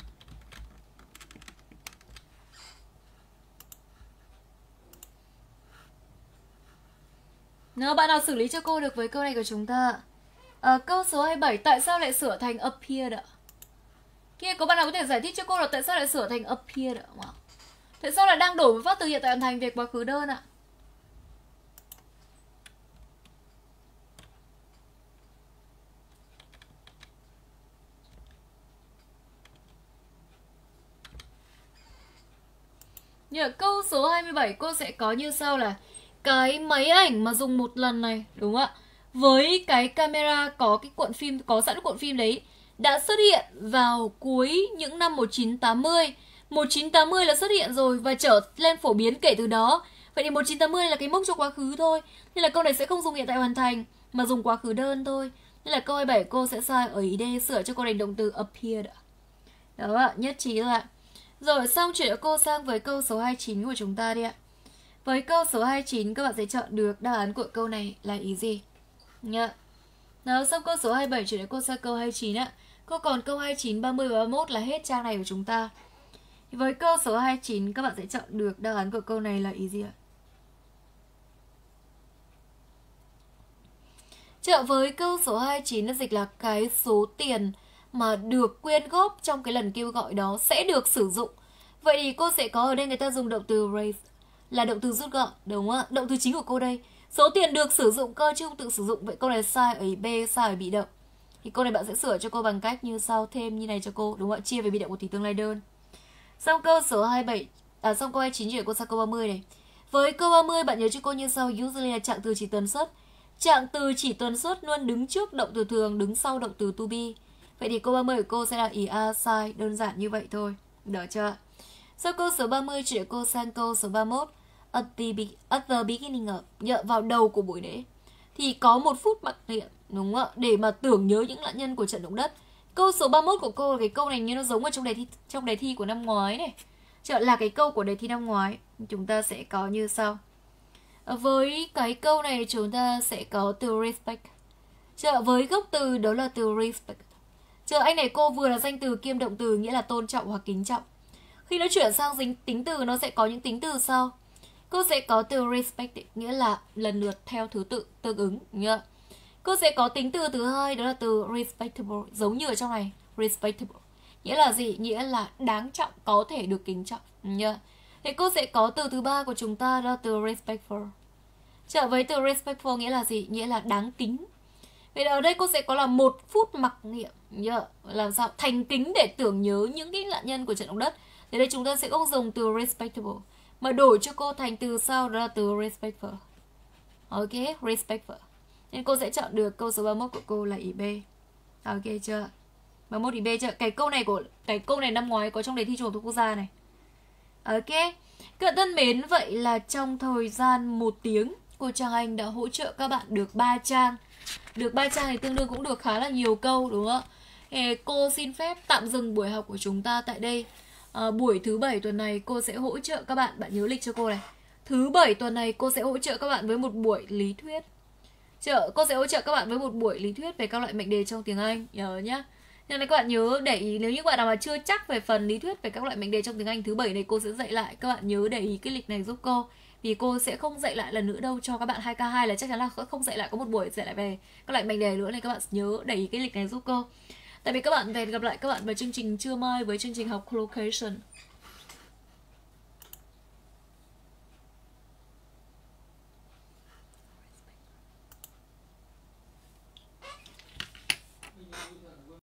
Nào, bạn nào xử lý cho cô được với câu này của chúng ta? Câu số 27 tại sao lại sửa thành appeared ạ? Kia có bạn nào có thể giải thích cho cô là tại sao lại sửa thành appeared ạ? Tại sao lại đang đổi một phát từ hiện tại hoàn thành về quá khứ đơn ạ? Nhờ câu số 27 cô sẽ có như sau là cái máy ảnh mà dùng một lần này, đúng không ạ? Với cái camera có cái cuộn phim, có sẵn cuộn phim đấy, đã xuất hiện vào cuối những năm 1980. 1980 là xuất hiện rồi và trở lên phổ biến kể từ đó. Vậy thì 1980 là cái mốc cho quá khứ thôi. Nên là câu này sẽ không dùng hiện tại hoàn thành mà dùng quá khứ đơn thôi. Nên là câu 27 cô sẽ sai ở ý D, sửa cho cô thành động từ appeared. Đó ạ, nhất trí rồi ạ. Rồi xong chuyển cô sang với câu số 29 của chúng ta đi ạ. Với câu số 29 các bạn sẽ chọn được đáp án của câu này là ý gì nhá. Nào, xong câu số 27 chuyển cô sang câu 29 ạ. Cô còn câu 29, 30 và 31 là hết trang này của chúng ta. Với câu số 29 các bạn sẽ chọn được đáp án của câu này là ý gì ạ? Với câu số 29 là dịch là cái số tiền mà được quyên góp trong cái lần kêu gọi đó sẽ được sử dụng. Vậy thì cô sẽ có ở đây người ta dùng động từ raise là động từ rút gọn, đúng không ạ? Động từ chính của cô đây. Số tiền được sử dụng cơ chứ không tự sử dụng. Vậy câu này sai ở ý B, sai ở bị động. Thì câu này bạn sẽ sửa cho cô bằng cách như sau, thêm như này cho cô, đúng không ạ? Chia về bị động của thì tương lai đơn. Xong câu số 27, xong câu 29 chuyển cô sang câu 30 này. Với câu 30 bạn nhớ cho cô như sau, usually là trạng từ chỉ tần suất. Trạng từ chỉ tần suất luôn đứng trước động từ thường, đứng sau động từ to be. Vậy thì câu 30 của cô sẽ là ý A sai, đơn giản như vậy thôi. Được chưa? Sau câu số 30 chuyển cô sang câu số 31. At the beginning of, vào đầu của buổi lễ thì có 1 phút mặc niệm, đúng không ạ? Để mà tưởng nhớ những nạn nhân của trận động đất. Câu số 31 của cô là cái câu này như nó giống ở trong đề thi của năm ngoái này. Là cái câu của đề thi năm ngoái. Chúng ta sẽ có như sau. Với cái câu này chúng ta sẽ có từ respect. Với gốc từ đó là từ respect. Anh này cô vừa là danh từ kiêm động từ nghĩa là tôn trọng hoặc kính trọng. Khi nó chuyển sang tính từ nó sẽ có những tính từ sau. Cô sẽ có từ respect nghĩa là lần lượt theo thứ tự tương ứng nhá. Cô sẽ có tính từ thứ hai đó là từ respectable, giống như ở trong này, respectable. Nghĩa là gì? Nghĩa là đáng trọng, có thể được kính trọng nhá. Thì cô sẽ có từ thứ ba của chúng ta đó là từ respectful. Với từ respectful nghĩa là gì? Nghĩa là đáng kính. Vậy ở đây cô sẽ có là 1 phút mặc niệm. Làm sao thành kính để tưởng nhớ những cái nạn nhân của trận động đất. Thì đây chúng ta sẽ không dùng từ respectable, mà đổi cho cô thành từ sau, đó là từ respectful. Ok, respectful. Nên cô sẽ chọn được câu số 31 của cô là ý B. Ok chưa? 31 ý B chưa? Cái câu này năm ngoái có trong đề thi Trung học phổ thông quốc gia này. Ok. Các bạn thân mến, vậy là trong thời gian 1 tiếng, cô Trang Anh đã hỗ trợ các bạn được 3 trang. Được 3 trang thì tương đương cũng được khá là nhiều câu đúng không ạ? Thì cô xin phép tạm dừng buổi học của chúng ta tại đây. Buổi thứ 7 tuần này cô sẽ hỗ trợ các bạn nhớ lịch cho cô này. Thứ 7 tuần này cô sẽ hỗ trợ các bạn với một buổi lý thuyết. Cô sẽ hỗ trợ các bạn với một buổi lý thuyết về các loại mệnh đề trong tiếng Anh, nhớ nhá. Nên là các bạn nhớ để ý, nếu như các bạn nào mà chưa chắc về phần lý thuyết về các loại mệnh đề trong tiếng Anh, thứ 7 này cô sẽ dạy lại. Các bạn nhớ để ý cái lịch này giúp cô, vì cô sẽ không dạy lại lần nữa đâu. Cho các bạn 2K2 là chắc chắn là không dạy lại, có một buổi dạy lại về các loại mệnh đề nữa, nên các bạn nhớ để ý cái lịch này giúp cô. Tại vì các bạn, hẹn gặp lại các bạn vào chương trình trưa mai với chương trình học collocation.